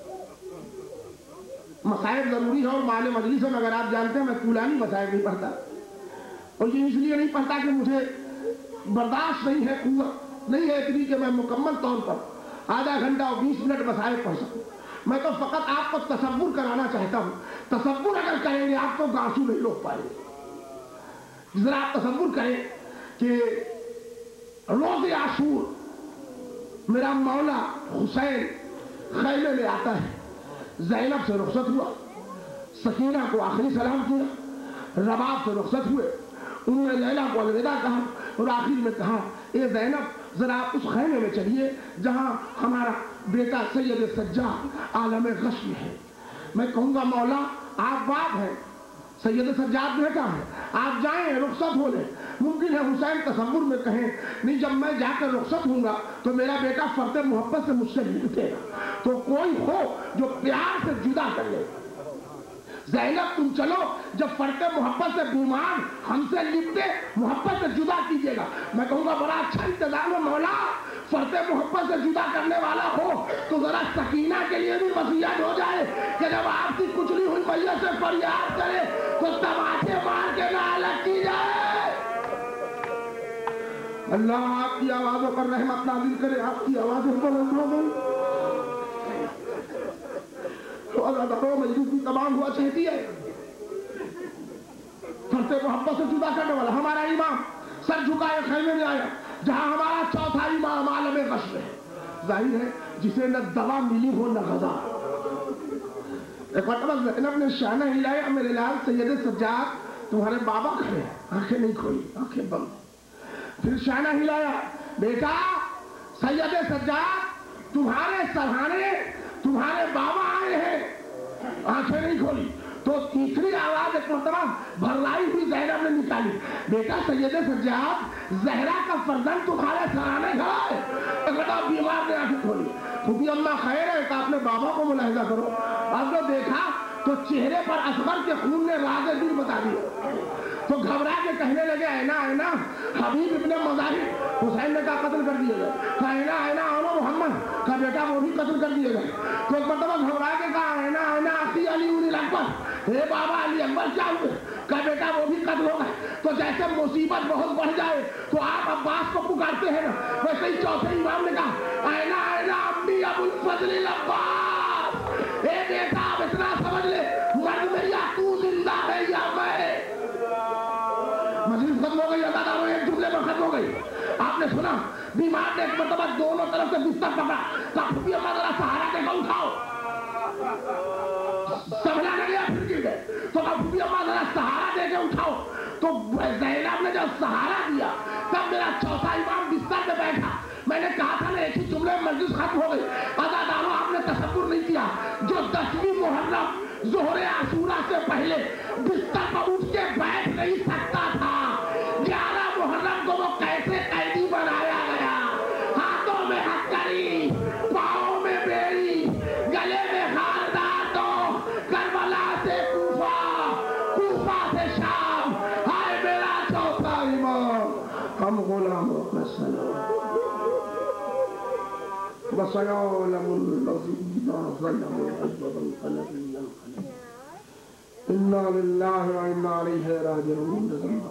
مسائب ضروری ہے اور مال مجلس میں اگر آپ جانتے ہیں میں طولانی مسائب نہیں پڑھتا، اور یہ اس لیے نہیں پڑھتا کہ مجھے برداشت نہیں ہے، قوت نہیں ہے اتنی کہ میں مکمل طور پر آدھا گھنٹہ اور بیس منٹ مسائل پڑھ سکوں۔ میں تو فقط آپ کو تصور کرانا چاہتا ہوں، تصور اگر کریں گے آپ تو آنسو نہیں روک پائیں گے۔ ذرا آپ تصور کریں کہ روز عاشور میرا مولا حسین خیمے میں آتا ہے، زینب سے رخصت ہوا، سکینہ کو آخری سلام کیا، رباب سے رخصت ہوئے، انہوں نے لیلا کو الوداع کہا اور آخر میں کہا اے زینب ذرا آپ اس خیمے میں چلیے جہاں ہمارا بیٹا سید سجاد عالم غش میں ہے۔ میں کہوں گا مولا آپ باپ ہیں، سید سجاد بیٹا ہے، آپ جائیں رخصت ہو لیں۔ ممکن ہے حسین تصور میں کہیں نہیں جب میں جا کر رخصت ہوں گا تو میرا بیٹا فرط محبت سے مجھ سے لپٹے گا، تو کوئی ہو جو پیار سے جدا کر لے۔ زینب تم چلو، جب فرط محبت سے بیمار ہم سے لپٹے محبت سے جدا کیجیے گا۔ میں کہوں گا بڑا اچھا انتظام ہے مولا، فرط محبت سے جدا کرنے والا ہو تو ذرا سکینہ کے لیے بھی وصیت ہو جائے کہ جب آپ کی کچلی ہوئی میت سے فریاد کرے تو تماچے مار کے نہ الگ کی جائے۔ اللہ آپ کی آوازوں پر رحمت نازل کرے، آپ کی آوازوں پر رحمت اداروں مجلس بھی تمام ہوا چاہتی ہے۔ فرط محبت سے جدا کرنے والا ہمارا امام سر جھکائے خیمے میں آیا جہاں ہمارا چوتھا امام عالم غش میں ہے، ظاہر ہے جسے نہ دوا ملی ہو نہ غذا۔ ایک مرتبہ زینب نے شانہ ہلایا، میرے لال سید سجاد تمہارے بابا کھڑے ہیں، آنکھیں نہیں کھولی، آنکھیں بند۔ پھر شانہ ہلایا، بیٹا سید سجاد تمہارے سرہانے تمہارے بابا آئے ہیں، آنکھیں نہیں کھولی۔ تو تیسری آواز ایک مرتبہ بھرلائی ہوئی زینب نے نکالی، بیٹا سید سجاد زہرا کا فرزند تمہارے سرانے کھڑا ہے۔ ایک بیمار نے آنکھیں کھولی، پھوپھی اماں خیر ہے کہ آپ نے بابا کو ملاحظہ کرو۔ آپ نے دیکھا تو چہرے پر اصغر کے خون نے راز دل بتا دیا، تو گھبرا کے کہنے لگے اینا اینا حبیب ابن مظاہر حسین نے کہا قتل کر دیے گئے، کہا اینا اینا اونا محمد کا بیٹا وہ بھی قتل کر دیے گئے۔ تو ایک مرتبہ گھبرا کے کہا اینا اینا اخی علی علی اکبر، اے بابا علی اکبر کیا ہوئے، کا بیٹا وہ بھی قتل ہو گئے۔ تو جیسے مصیبت بہت بڑھ جائے تو آپ عباس کو پکارتے ہیں نا، ویسے ہی چوتھے امام نے کہا اینا اینا امی ابو الفضل العباس، اے بیٹا اب اتنا سمجھ لے مرد میں یا تو زندہ ہے یا میں۔ مجلس ختم ہو گئی، اداداروں ایک جملے میں ختم ہو گئی۔ آپ نے سنا بیمار نے ایک مرتبہ دونوں طرف سے بستر پکڑا، کہا پھوپھی اماں ذرا سہارا دے کر اٹھاؤ، سنبھلا نہ گیا پھر گر گئے۔ تو کہا پھوپھی اماں ذرا سہارا دے کے اٹھاؤ، تو زینب نے جب سہارا دیا تب میرا چوتھا امام بستر پہ بیٹھا۔ میں نے کہا تھا نا ایک ہی جملے میں مجلس ختم ہو گئی۔ اداداروں آپ نے تصور نہیں کیا، جو دسویں محرم ظہر عاشورہ سے پہلے بستر پر اٹھ کے بیٹھ نہیں سکتا تھا، گیارہ محرم کو وہ کیسے قیدی بنایا گیا، ہاتھوں میں ہتکڑی، پاؤں میں بیڑی، گلے میں خاردار، تو کربلا سے کوفہ، کوفہ سے شام، ہائے میرا چوتھا امام، ہم غلاموں کا سلام وسيعلم الذين ظلموا أيهم القلب ينقلب إنا لله وإنا إليه راجعون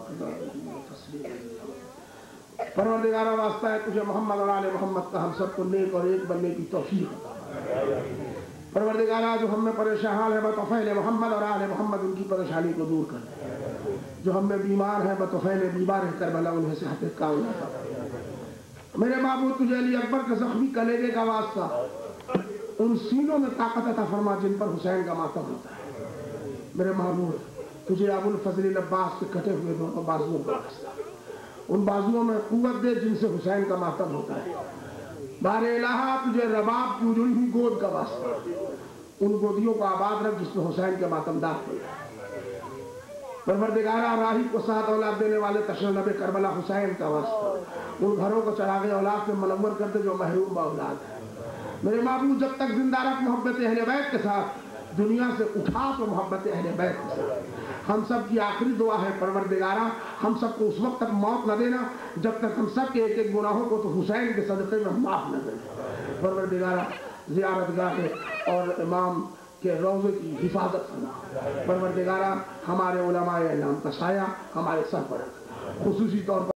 پروردگارہ واسطہ ہے تجھے محمد اور آل محمد کا ہم سب کو نیک اور ایک بننے کی توفیق عطا۔ پروردگارہ جو ہم میں پریشان حال ہے بطفیل محمد اور آل محمد ان کی پریشانی کو دور کر دے، جو ہم میں بیمار ہیں بطفیل بیمار کربلا انہیں صحت کاملہ عطا فرما۔ میرے معبود تجھے علی اکبر کے زخمی کلیجے کا واسطہ ان سینوں میں طاقت عطا فرما جن پر حسین کا ماتم ہوتا ہے۔ میرے معبود تجھے ابو الفضل العباس کے کٹے ہوئے دونوں بازوؤں کا واسطہ ان بازوؤں میں قوت دے جن سے حسین کا ماتم ہوتا ہے۔ بار الہ تجھے رباب کی اجڑی ہوئی گود کا واسطہ ان گودیوں کو آباد رکھ جس میں حسین کے ماتم داغ پڑے۔ پروردگارہ راہی کو سات اولاد دینے والے تشنب کربلا حسین کا واسطہ ان گھروں کو چراغ اولاد سے منور کرتے جو محروم با اولاد ہے۔ میرے معبود جب تک زندہ رکھ محبت اہل بیت کے ساتھ، دنیا سے اٹھا تو محبت اہل بیت کے ساتھ۔ ہم سب کی آخری دعا ہے پروردگارہ ہم سب کو اس وقت تک موت نہ دینا جب تک ہم سب کے ایک ایک گناہوں کو تو حسین کے صدقے میں معاف نہ کریں۔ پروردگارہ زیارت گاہ اور امام کے روضے کی حفاظت کرنا۔ پروردگارہ ہمارے علماء اعلام کا سایہ ہمارے سر پر رکھ، خصوصی طور پر